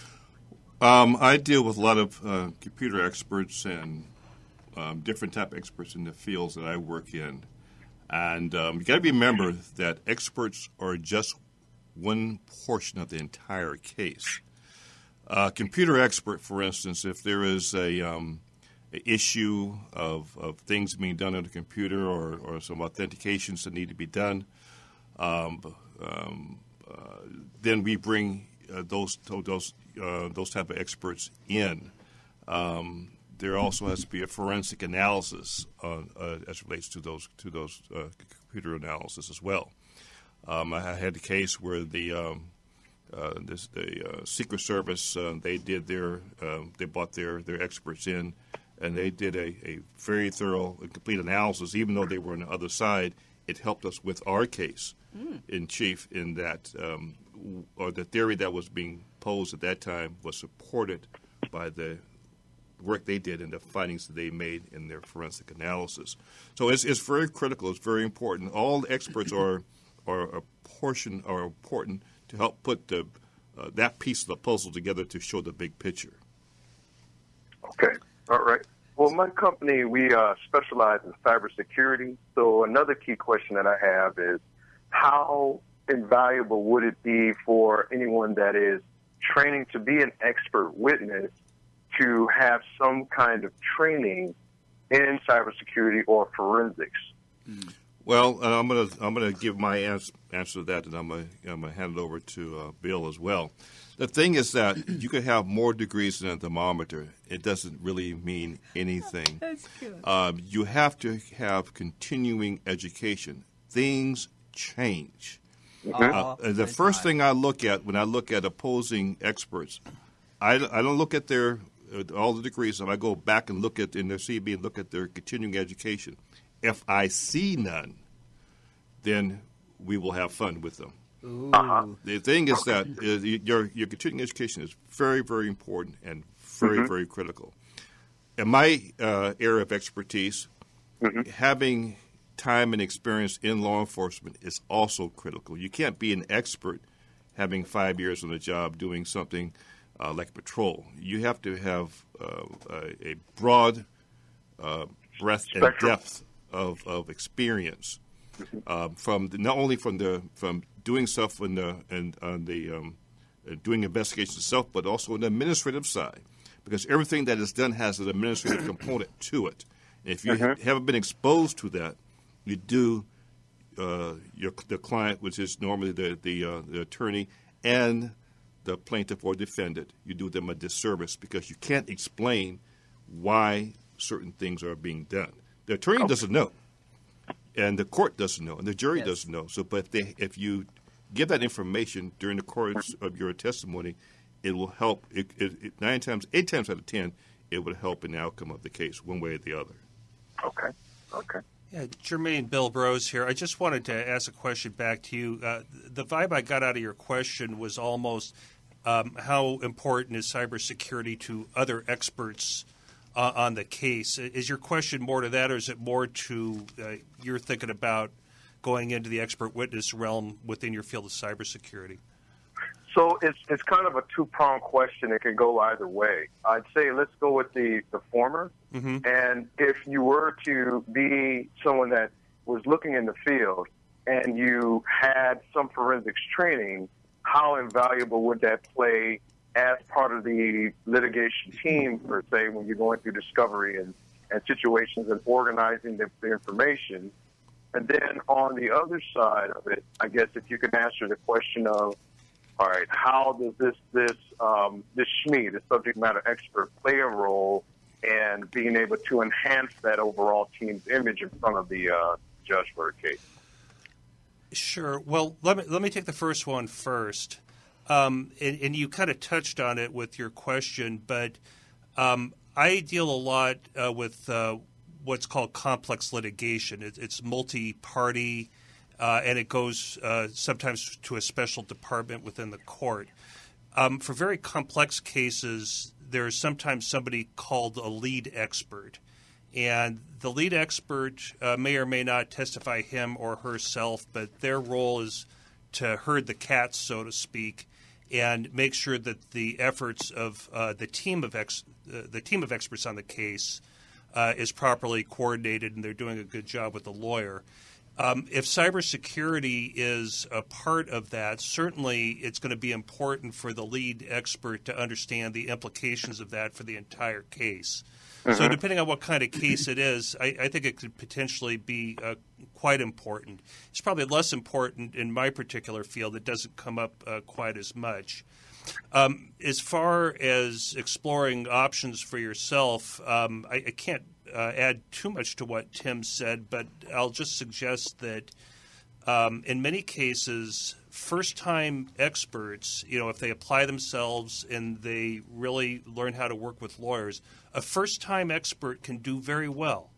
Um, I deal with a lot of uh, computer experts and um, different type of experts in the fields that I work in. And um, you got to remember that experts are just one portion of the entire case. A computer expert, for instance, if there is a um, issue of, of things being done on the computer or, or some authentications that need to be done, um, um, uh, then we bring uh, those those uh, those type of experts in. Um, there also has to be a forensic analysis uh, uh, as it relates to those to those uh, computer analysis as well. Um, I had a case where the um, uh, this, the uh, Secret Service uh, they did their uh, they brought their their experts in. And they did a, a very thorough and complete analysis. Even though they were on the other side, it helped us with our case mm. in chief in that um, or the theory that was being posed at that time was supported by the work they did and the findings that they made in their forensic analysis. So it's, it's very critical. It's very important. All experts are are a portion are important to help put the, uh, that piece of the puzzle together to show the big picture. Okay. All right. Well, my company, we uh, specialize in cybersecurity. So another key question that I have is how invaluable would it be for anyone that is training to be an expert witness to have some kind of training in cybersecurity or forensics? Well, uh, I'm going to I'm going to give my ans- answer to that, and I'm going to I'm going to hand it over to uh, Bill as well. The thing is that you can have more degrees than a thermometer. It doesn't really mean anything. That's good. Um, you have to have continuing education. Things change. Mm-hmm. Uh, uh, the first thing I look at when I look at opposing experts, I, I don't look at their uh, all the degrees. I go back and look at in their C V and look at their continuing education. If I see none, then we will have fun with them. Uh-huh. The thing is that uh, your your continuing education is very, very important and very, mm-hmm. very critical. In my uh, area of expertise, mm-hmm. having time and experience in law enforcement is also critical. You can't be an expert having five years on the job doing something uh, like patrol. You have to have uh, a, a broad uh, breadth and depth of, of experience. Uh, from the, not only from the from doing stuff in the and on the um, uh, doing investigations itself, but also on the administrative side, because everything that is done has an administrative component to it. And if you uh-huh. ha- haven't been exposed to that, you do uh, your the client, which is normally the the, uh, the attorney, and the plaintiff or defendant, you do them a disservice because you can't explain why certain things are being done. The attorney okay. doesn't know, and the court doesn't know, and the jury yes. doesn't know. So, but if, they, if you give that information during the course of your testimony, it will help. It, it, it, nine times, eight times out of ten, it would help in the outcome of the case, one way or the other. Okay. Okay. Yeah, Jermaine, Bill Brose here. I just wanted to ask a question back to you. Uh, the vibe I got out of your question was almost um, how important is cybersecurity to other experts uh, on the case. Is your question more to that, or is it more to uh, you're thinking about going into the expert witness realm within your field of cybersecurity? So it's it's kind of a two-pronged question. It can go either way. I'd say let's go with the, the former. Mm-hmm. And if you were to be someone that was looking in the field and you had some forensics training, how invaluable would that play as part of the litigation team, per se, when you're going through discovery and, and situations and organizing the, the information? And then on the other side of it, I guess if you can answer the question of, all right, how does this this um, this S M E, the subject matter expert, play a role in being able to enhance that overall team's image in front of the uh, judge for a case? Sure. Well, let me let me take the first one first, um, and, and you kind of touched on it with your question, but um, I deal a lot uh, with uh, what's called complex litigation. It, it's multi-party. Uh, and it goes uh, sometimes to a special department within the court. Um, for very complex cases, there is sometimes somebody called a lead expert. And the lead expert uh, may or may not testify him or herself, but their role is to herd the cats, so to speak, and make sure that the efforts of uh, the team of ex- uh, the team of experts on the case uh, is properly coordinated and they're doing a good job with the lawyer. Um, if cybersecurity is a part of that, certainly it's going to be important for the lead expert to understand the implications of that for the entire case. Mm-hmm. So depending on what kind of case it is, I, I think it could potentially be uh, quite important. It's probably less important in my particular field. It doesn't come up uh, quite as much. Um, as far as exploring options for yourself, um, I, I can't Uh, add too much to what Tim said, but I'll just suggest that um, in many cases, first-time experts, you know, if they apply themselves and they really learn how to work with lawyers, a first-time expert can do very well.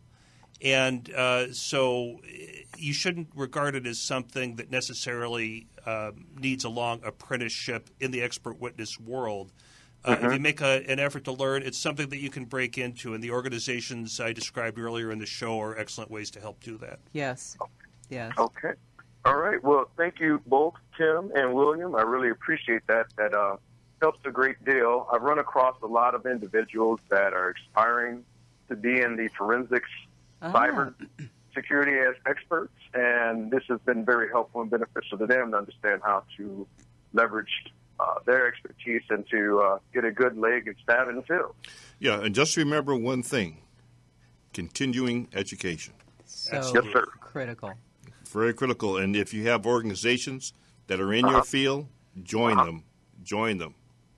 And uh, so you shouldn't regard it as something that necessarily uh, needs a long apprenticeship in the expert witness world. Uh, mm-hmm. If you make a, an effort to learn, it's something that you can break into, and the organizations I described earlier in the show are excellent ways to help do that. Yes. Yes. Okay. All right. Well, thank you both, Tim and William. I really appreciate that. That uh, helps a great deal. I've run across a lot of individuals that are aspiring to be in the forensics ah. cyber security as experts, and this has been very helpful and beneficial to them to understand how to leverage Uh, their expertise and to uh, get a good leg and stab in the field. Yeah, and just remember one thing, continuing education. So yes, sir. critical. Very critical. And if you have organizations that are in uh-huh. your field, join uh-huh. them. Join them.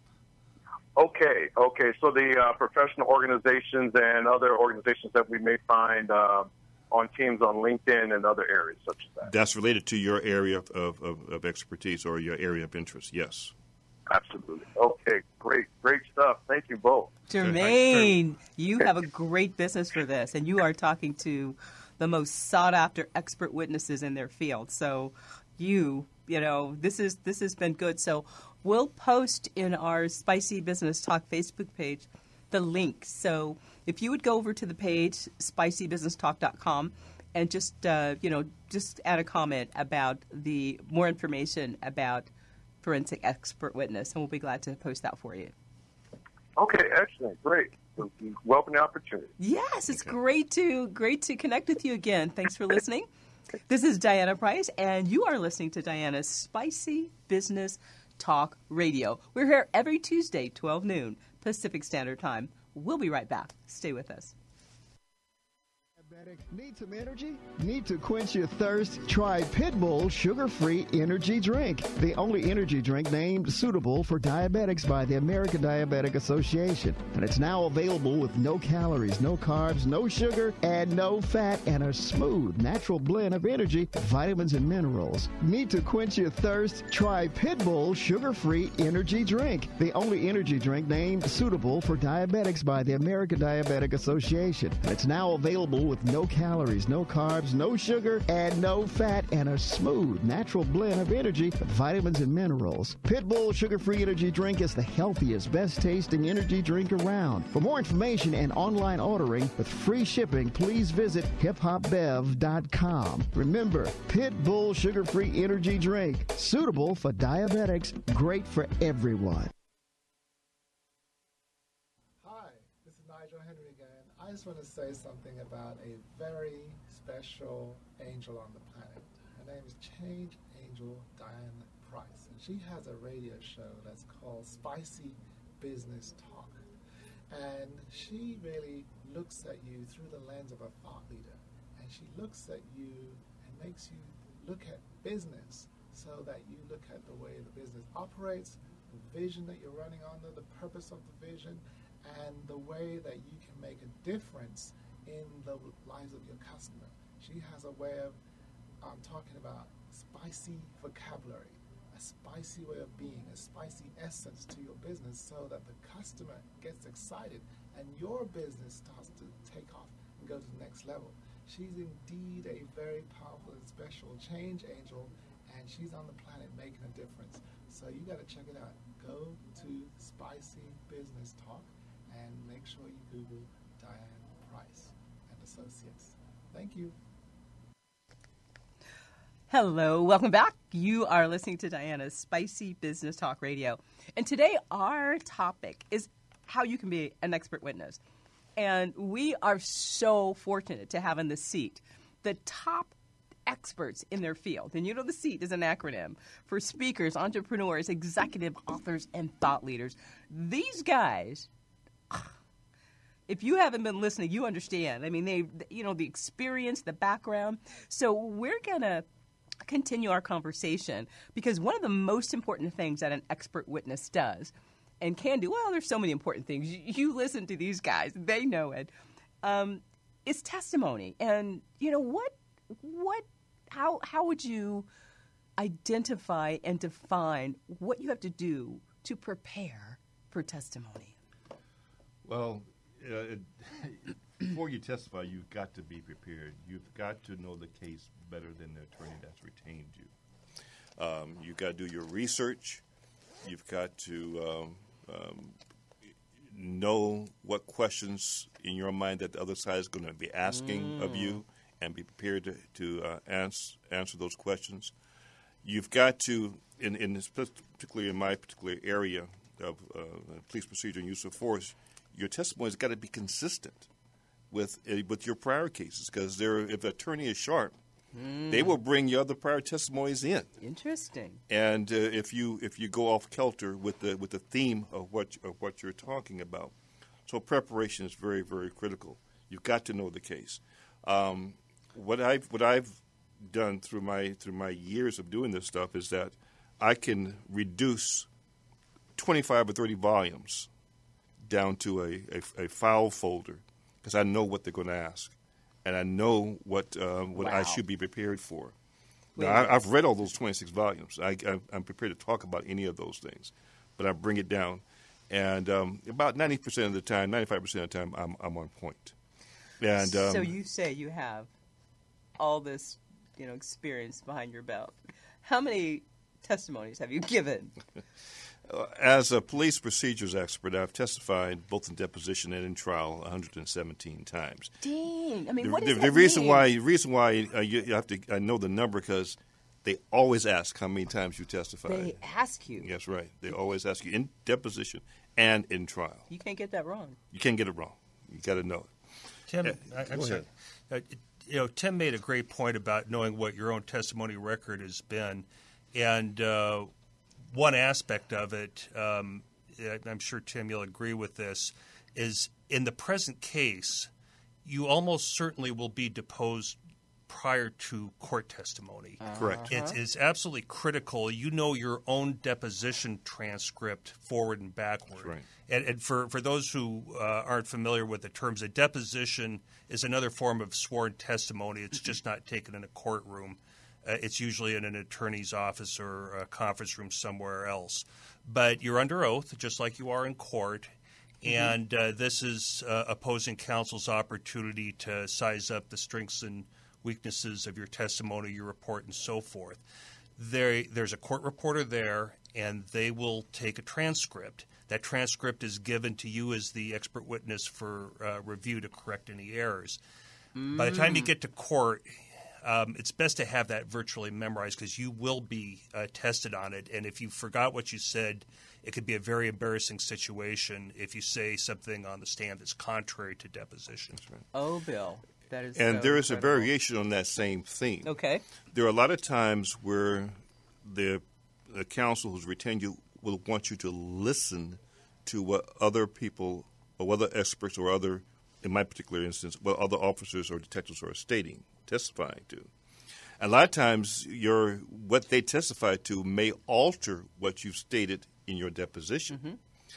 Okay, okay. So the uh, professional organizations and other organizations that we may find uh, on teams on LinkedIn and other areas such as that. That's related to your area of, of, of expertise or your area of interest, yes. Absolutely. Okay, great, great stuff. Thank you both. Jermaine, you have a great business for this, and you are talking to the most sought-after expert witnesses in their field. So you, you know, this is this has been good. So we'll post in our Spicy Business Talk Facebook page the link. So if you would go over to the page, spicy business talk dot com, and just, uh, you know, just add a comment about the more information about forensic expert witness, and we'll be glad to post that for you. Okay, excellent, great. Welcome the opportunity. Yes, it's okay. great to great to connect with you again. Thanks for listening. This is Diana Price, and you are listening to Diana's Spicy Business Talk Radio. We're here every Tuesday, twelve noon Pacific Standard Time. We'll be right back. Stay with us. Need some energy? Need to quench your thirst? Try Pitbull Sugar-Free Energy Drink, the only energy drink named suitable for diabetics by the American Diabetic Association. And it's now available with no calories, no carbs, no sugar, and no fat, and a smooth, natural blend of energy, vitamins, and minerals. Need to quench your thirst? Try Pitbull Sugar-Free Energy Drink, the only energy drink named suitable for diabetics by the American Diabetic Association. And it's now available with no calories, no carbs, no sugar, and no fat, and a smooth, natural blend of energy, vitamins, and minerals. Pitbull Sugar-Free Energy Drink is the healthiest, best-tasting energy drink around. For more information and online ordering with free shipping, please visit hip hop bev dot com. Remember, Pitbull Sugar-Free Energy Drink, suitable for diabetics, great for everyone. I just want to say something about a very special angel on the planet. Her name is Change Angel Diane Price, and she has a radio show that's called Spicy Business Talk. And she really looks at you through the lens of a thought leader, and she looks at you and makes you look at business so that you look at the way the business operates, the vision that you're running under, the purpose of the vision, and the way that you can make a difference in the lives of your customer. She has a way of um, talking about spicy vocabulary, a spicy way of being, a spicy essence to your business so that the customer gets excited and your business starts to take off and go to the next level. She's indeed a very powerful and special change angel, and she's on the planet making a difference. So you got to check it out. Go to Spicy Business Talk and make sure you Google Diane Price and Associates. Thank you. Hello, welcome back. You are listening to Diana's Spicy Business Talk Radio. And today our topic is how you can be an expert witness. And we are so fortunate to have in the seat the top experts in their field. And you know the SEAT is an acronym for speakers, entrepreneurs, executive authors, and thought leaders. These guys, if you haven't been listening, you understand. I mean, they, you know, the experience, the background. So we're going to continue our conversation because one of the most important things that an expert witness does and can do, well, there's so many important things. You, you listen to these guys, they know it, um, is testimony. And, you know, what, what, how, how would you identify and define what you have to do to prepare for testimony? Well, uh, it, before you testify, you've got to be prepared. You've got to know the case better than the attorney that's retained you. Um, you've got to do your research. You've got to um, um, know what questions in your mind that the other side is going to be asking mm. of you and be prepared to, to uh, answer, answer those questions. You've got to, in, in this, particularly in my particular area of uh, police procedure and use of force, your testimony has got to be consistent with uh, with your prior cases, because if the attorney is sharp, mm. they will bring your other prior testimonies in. Interesting. And uh, if you if you go off kilter with the with the theme of what of what you're talking about, so preparation is very very critical. You've got to know the case. Um, what I've what I've done through my through my years of doing this stuff is that I can reduce twenty-five or thirty volumes down to a, a, a file folder, because I know what they're going to ask, and I know what uh, what wow. I should be prepared for. Now, I, I've read all those twenty-six volumes. I, I, I'm prepared to talk about any of those things, but I bring it down, and um, about ninety percent of the time, ninety-five percent of the time, I'm, I'm on point. And um, so you say you have all this, you know, experience behind your belt. How many testimonies have you given? As a police procedures expert, I've testified both in deposition and in trial one hundred seventeen times. Dang! I mean, the, what does the, that the reason mean? why the reason why uh, you, you have to I know the number, because they always ask how many times you testified. They ask you. Yes, right. They always ask you in deposition and in trial. You can't get that wrong. You can't get it wrong. You got to know it. Tim, uh, I, I'm go sorry. ahead. Uh, you know, Tim made a great point about knowing what your own testimony record has been, and uh, one aspect of it, um, I'm sure, Tim, you'll agree with this, is in the present case, you almost certainly will be deposed prior to court testimony. Uh-huh. Correct. It is absolutely critical. You know your own deposition transcript forward and backward. That's right. And, and for, for those who uh, aren't familiar with the terms, a deposition is another form of sworn testimony. It's just not taken in a courtroom. Uh, it's usually in an attorney's office or a conference room somewhere else. But you're under oath, just like you are in court. And uh, this is uh, opposing counsel's opportunity to size up the strengths and weaknesses of your testimony, your report, and so forth. There, there's a court reporter there, and they will take a transcript. That transcript is given to you as the expert witness for uh, review to correct any errors. Mm. By the time you get to court, um, it's best to have that virtually memorized because you will be uh, tested on it. And if you forgot what you said, it could be a very embarrassing situation if you say something on the stand that's contrary to deposition. That's right. Oh, Bill. That is And so there is incredible. a variation on that same theme. Okay. There are a lot of times where the, the counsel who's retained you will want you to listen to what other people or other experts or other, in my particular instance, what other officers or detectives are stating, testifying to. A lot of times your what they testify to may alter what you've stated in your deposition. Mm-hmm.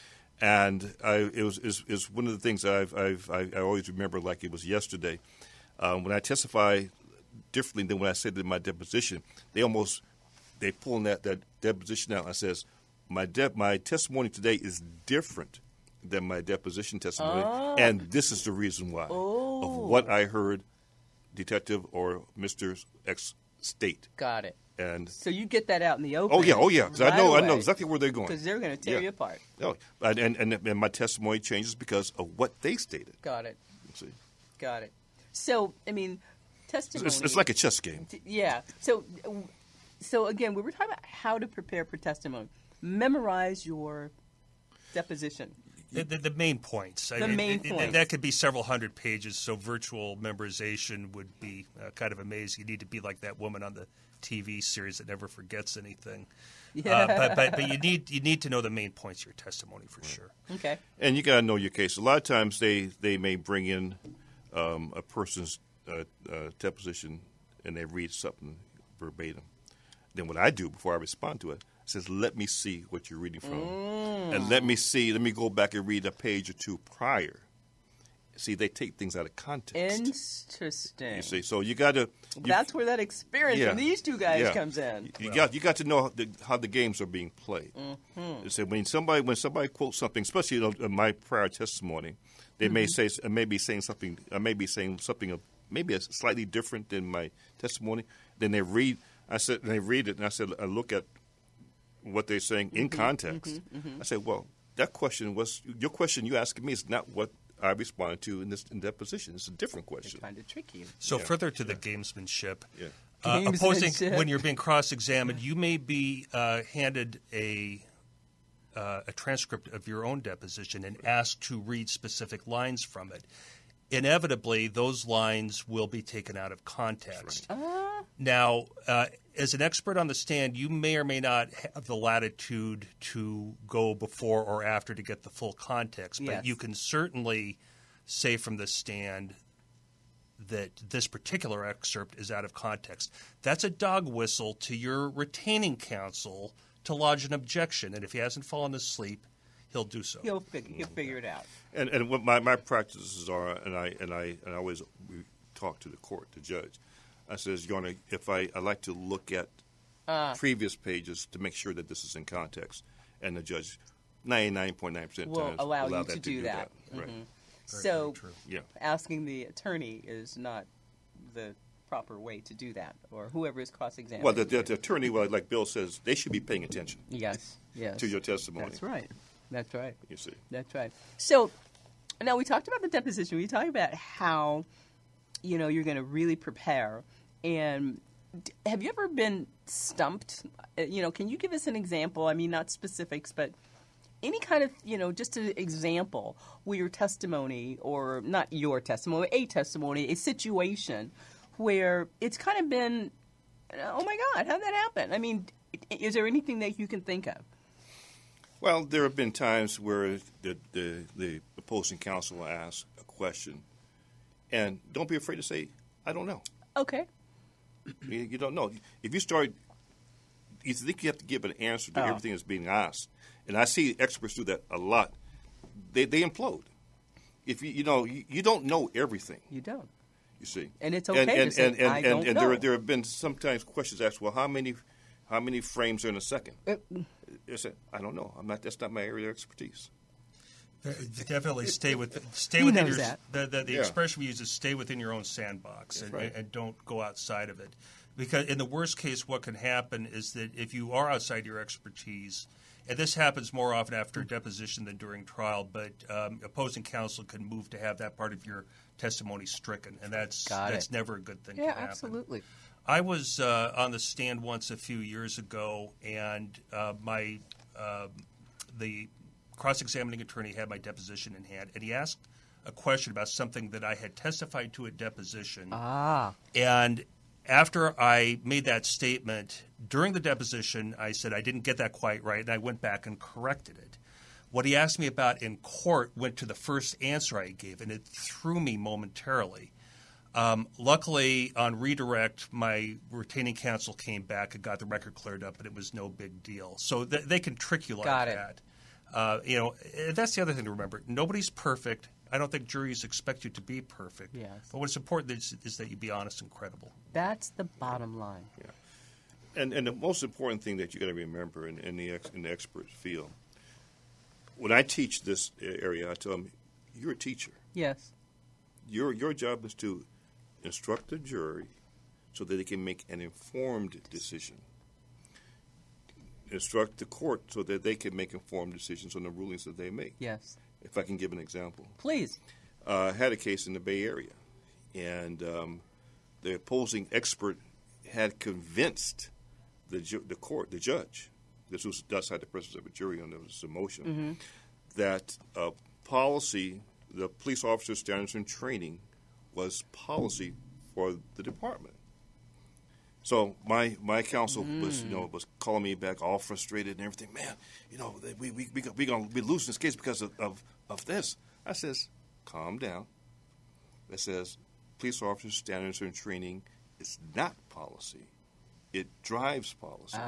And I, it was is, is one of the things I've, I've I, I always remember like it was yesterday. Um, when I testify differently than when I said it in my deposition, they almost they pull that, that deposition out and says my de- my testimony today is different than my deposition testimony, Oh. and this is the reason why Oh. of what I heard Detective or Mister X state. Got it. And So you get that out in the open. oh yeah, oh yeah, 'cause right I know I away. know exactly where they're going. Because they're going to tear Yeah. you apart. Oh, and, and and my testimony changes because of what they stated. Got it. You see, Got it. So, I mean, testimony. it's, it's like a chess game. T- Yeah. So, so again, we were talking about how to prepare for testimony. Memorize your deposition. The, the, the main points. The main it, it, points. That could be several hundred pages, so virtual memorization would be uh, kind of amazing. You need to be like that woman on the T V series that never forgets anything. Yeah. Uh, but, but but you need you need to know the main points of your testimony for sure. Okay. And you got to know your case. A lot of times they, they may bring in um, a person's uh, uh, deposition and they read something verbatim. Then what I do before I respond to it, I says, let me see what you're reading from. Mm. And let me see, let me go back and read a page or two prior. See, they take things out of context. Interesting. You see, so you got to. That's where that experience Yeah. from these two guys Yeah. comes in. You got you got to know how the, how the games are being played. Mm-hmm. So when somebody when somebody quotes something, especially in in my prior testimony, they Mm-hmm. may say uh, may be saying something, uh, may be saying something of maybe a slightly different than my testimony. Then they read. I said and they read it, and I said I look at what they're saying in Mm-hmm. context. I said, well, that question was your question you asking me is not what I responded to in this in deposition. It's a different They're question. trying to trick you. So Yeah. further to the gamesmanship, Yeah. uh, opposing Gamesmanship. when you're being cross-examined, you may be uh, handed a uh, a transcript of your own deposition and asked to read specific lines from it. Inevitably, those lines will be taken out of context. Now, uh, as an expert on the stand, you may or may not have the latitude to go before or after to get the full context, but Yes. you can certainly say from the stand that this particular excerpt is out of context. That's a dog whistle to your retaining counsel to lodge an objection, and if he hasn't fallen asleep, he'll do so. He'll figure, he'll figure it out. And and what my, my practices are, and I and I and I always we talk to the court, the judge. I says, Your Honor, if I I like to look at Uh. previous pages to make sure that this is in context, and the judge, ninety nine point nine percent Will times allow you that to do that. Right? So, true. Yeah. asking the attorney is not the proper way to do that, or whoever is cross-examining. Well, the, the, you. the attorney, well, like Bill says, they should be paying attention Yes, yes. to your testimony. That's right. That's right. You see. That's right. So, now we talked about the deposition. We talked about how, you know, you're going to really prepare. And d- have you ever been stumped? Uh, You know, can you give us an example? I mean, not specifics, but any kind of, you know, just an example where your testimony, or not your testimony, a testimony, a situation where it's kind of been, oh my God, how'd that happen? I mean, i- is there anything that you can think of? Well, there have been times where the, the, the opposing counsel asks a question, And don't be afraid to say, I don't know. Okay. You, you don't know. If you start, you think you have to give an answer to Oh. everything that's being asked. And I see experts do that a lot. They they implode. If you you know you, you don't know everything. You don't. You see, And it's okay and, to and, say, and, and, "I and, don't and know." there there have been sometimes questions asked. Well, how many how many frames are in a second? Uh, I said, I don't know. I'm not. That's not my area of expertise. Definitely stay with stay He within knows your that. the the, the Yeah. expression we use is stay within your own sandbox and, right. and don't go outside of it. Because in the worst case, what can happen is that if you are outside your expertise, and this happens more often after a deposition than during trial, but um, opposing counsel can move to have that part of your testimony stricken, and that's Got that's it. never a good thing. yeah, to happen. absolutely. I was uh, on the stand once a few years ago, and uh, my uh, the cross-examining attorney had my deposition in hand, and he asked a question about something that I had testified to at deposition. Ah. And after I made that statement during the deposition, I said I didn't get that quite right, and I went back and corrected it. What he asked me about in court went to the first answer I gave, and it threw me momentarily. Um, luckily, on redirect, my retaining counsel came back and got the record cleared up, and it was no big deal. So th- they can trick you like Got it. that. Uh, you know, eh, that's the other thing to remember. Nobody's perfect. I don't think juries expect you to be perfect. Yes. But what's important is, is that you be honest and credible. That's the bottom line. And and the most important thing that you got to remember in, in the ex, in the expert field, when I teach this area, I tell them, you're a teacher. Yes. Your your job is to instruct the jury so that they can make an informed decision. Instruct the court so that they can make informed decisions on the rulings that they make. Yes. If I can give an example. Please. Uh, I had a case in the Bay Area, and um, the opposing expert had convinced the ju- the court, the judge, this was outside the presence of a jury and there was a motion, Mm-hmm. that uh, policy, the police officer standards and training was policy for the department. So my, my counsel was you know was calling me back all frustrated and everything. Man, you know we we we we gonna be losing this case because of, of, of this. I says, calm down. That says police officer standards and training is not policy. It drives policy.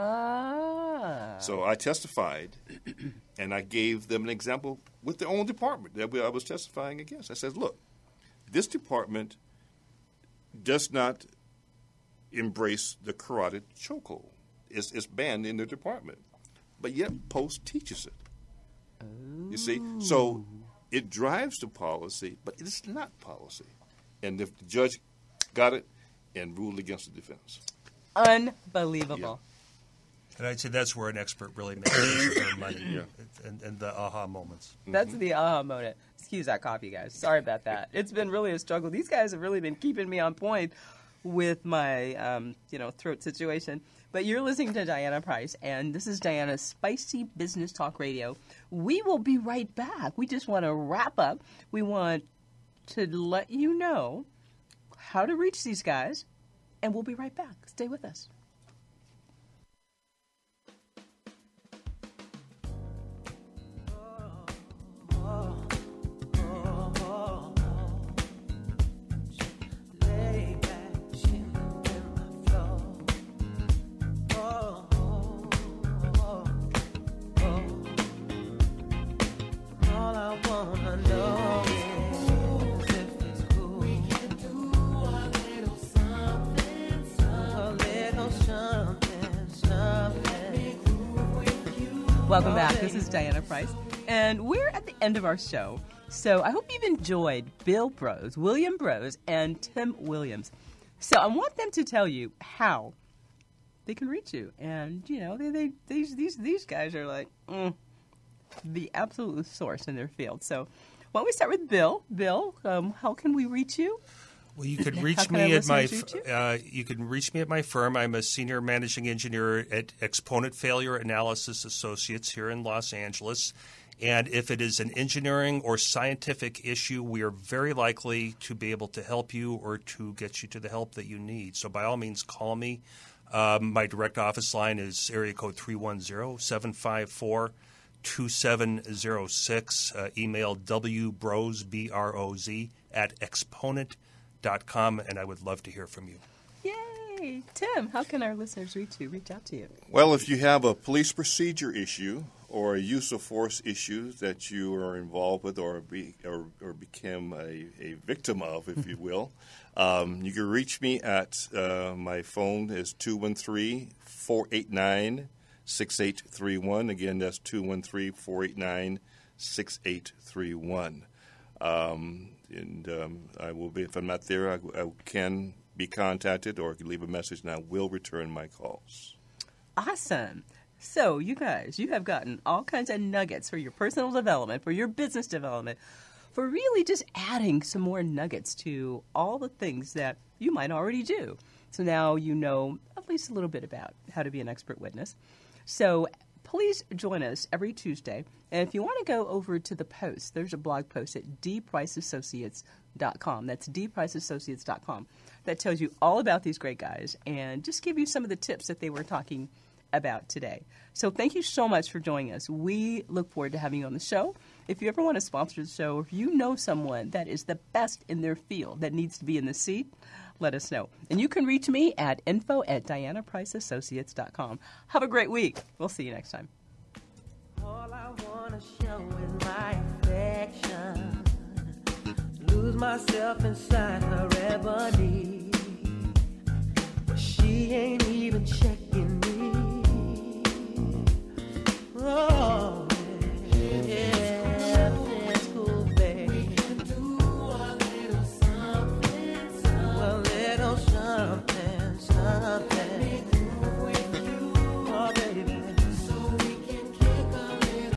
Ah. So I testified, and I gave them an example with their own department that we- I was testifying against. I said, look, this department does not embrace the carotid chokehold. It's, it's banned in their department. But yet Post teaches it. You see? So it drives the policy, but it's not policy. And the judge got it and ruled against the defense. Unbelievable. And I'd say that's where an expert really makes use of their money and, and the aha moments. That's the aha moment. Excuse that coffee, guys. Sorry about that. It's been really a struggle. These guys have really been keeping me on point with my, um, you know, throat situation. But you're listening to Diana Price, and this is Diana's Spicy Business Talk Radio. We will be right back. We just want to wrap up. We want to let you know how to reach these guys, and we'll be right back. Stay with us. Welcome back. This is Diana Price, and we're at the end of our show. So I hope you've enjoyed Bill Brose, William Brose, and Tim Williams. So I want them to tell you how they can reach you. And, you know, they, they, these, these, these guys are like mm, the absolute source in their field. So why don't we start with Bill? Bill, um, how can we reach you? Well, you can How reach can our me at my listeners reach you? uh, you can reach me at my firm. I'm a senior managing engineer at Exponent Failure Analysis Associates here in Los Angeles. And if it is an engineering or scientific issue, we are very likely to be able to help you or to get you to the help that you need. So by all means, call me. Um, my direct office line is area code three one zero, seven five four, two seven zero six. Uh, email wbrose, B R O Z, at exponent dot com, and I would love to hear from you. Yay! Tim, how can our listeners reach you, reach out to you? Well, if you have a police procedure issue or a use of force issue that you are involved with or be, or, or became a, a victim of, if you will, um, you can reach me at uh, my phone is two one three, four eight nine, six eight three one. Again, that's two one three, four eight nine, six eight three one. Um, and um, I will be, if I'm not there, I, I can be contacted or leave a message, and I will return my calls. Awesome. So, you guys, you have gotten all kinds of nuggets for your personal development, for your business development, for really just adding some more nuggets to all the things that you might already do. So now you know at least a little bit about how to be an expert witness. So please join us every Tuesday. And if you want to go over to the post, there's a blog post at d price associates dot com. That's d price associates dot com. That tells you all about these great guys and just give you some of the tips that they were talking about today. So thank you so much for joining us. We look forward to having you on the show. If you ever want to sponsor the show, if you know someone that is the best in their field that needs to be in the seat, let us know. And you can reach me at info at diana price associates dot com. Have a great week. We'll see you next time. All I want to show is my affection. Lose myself inside her ebony.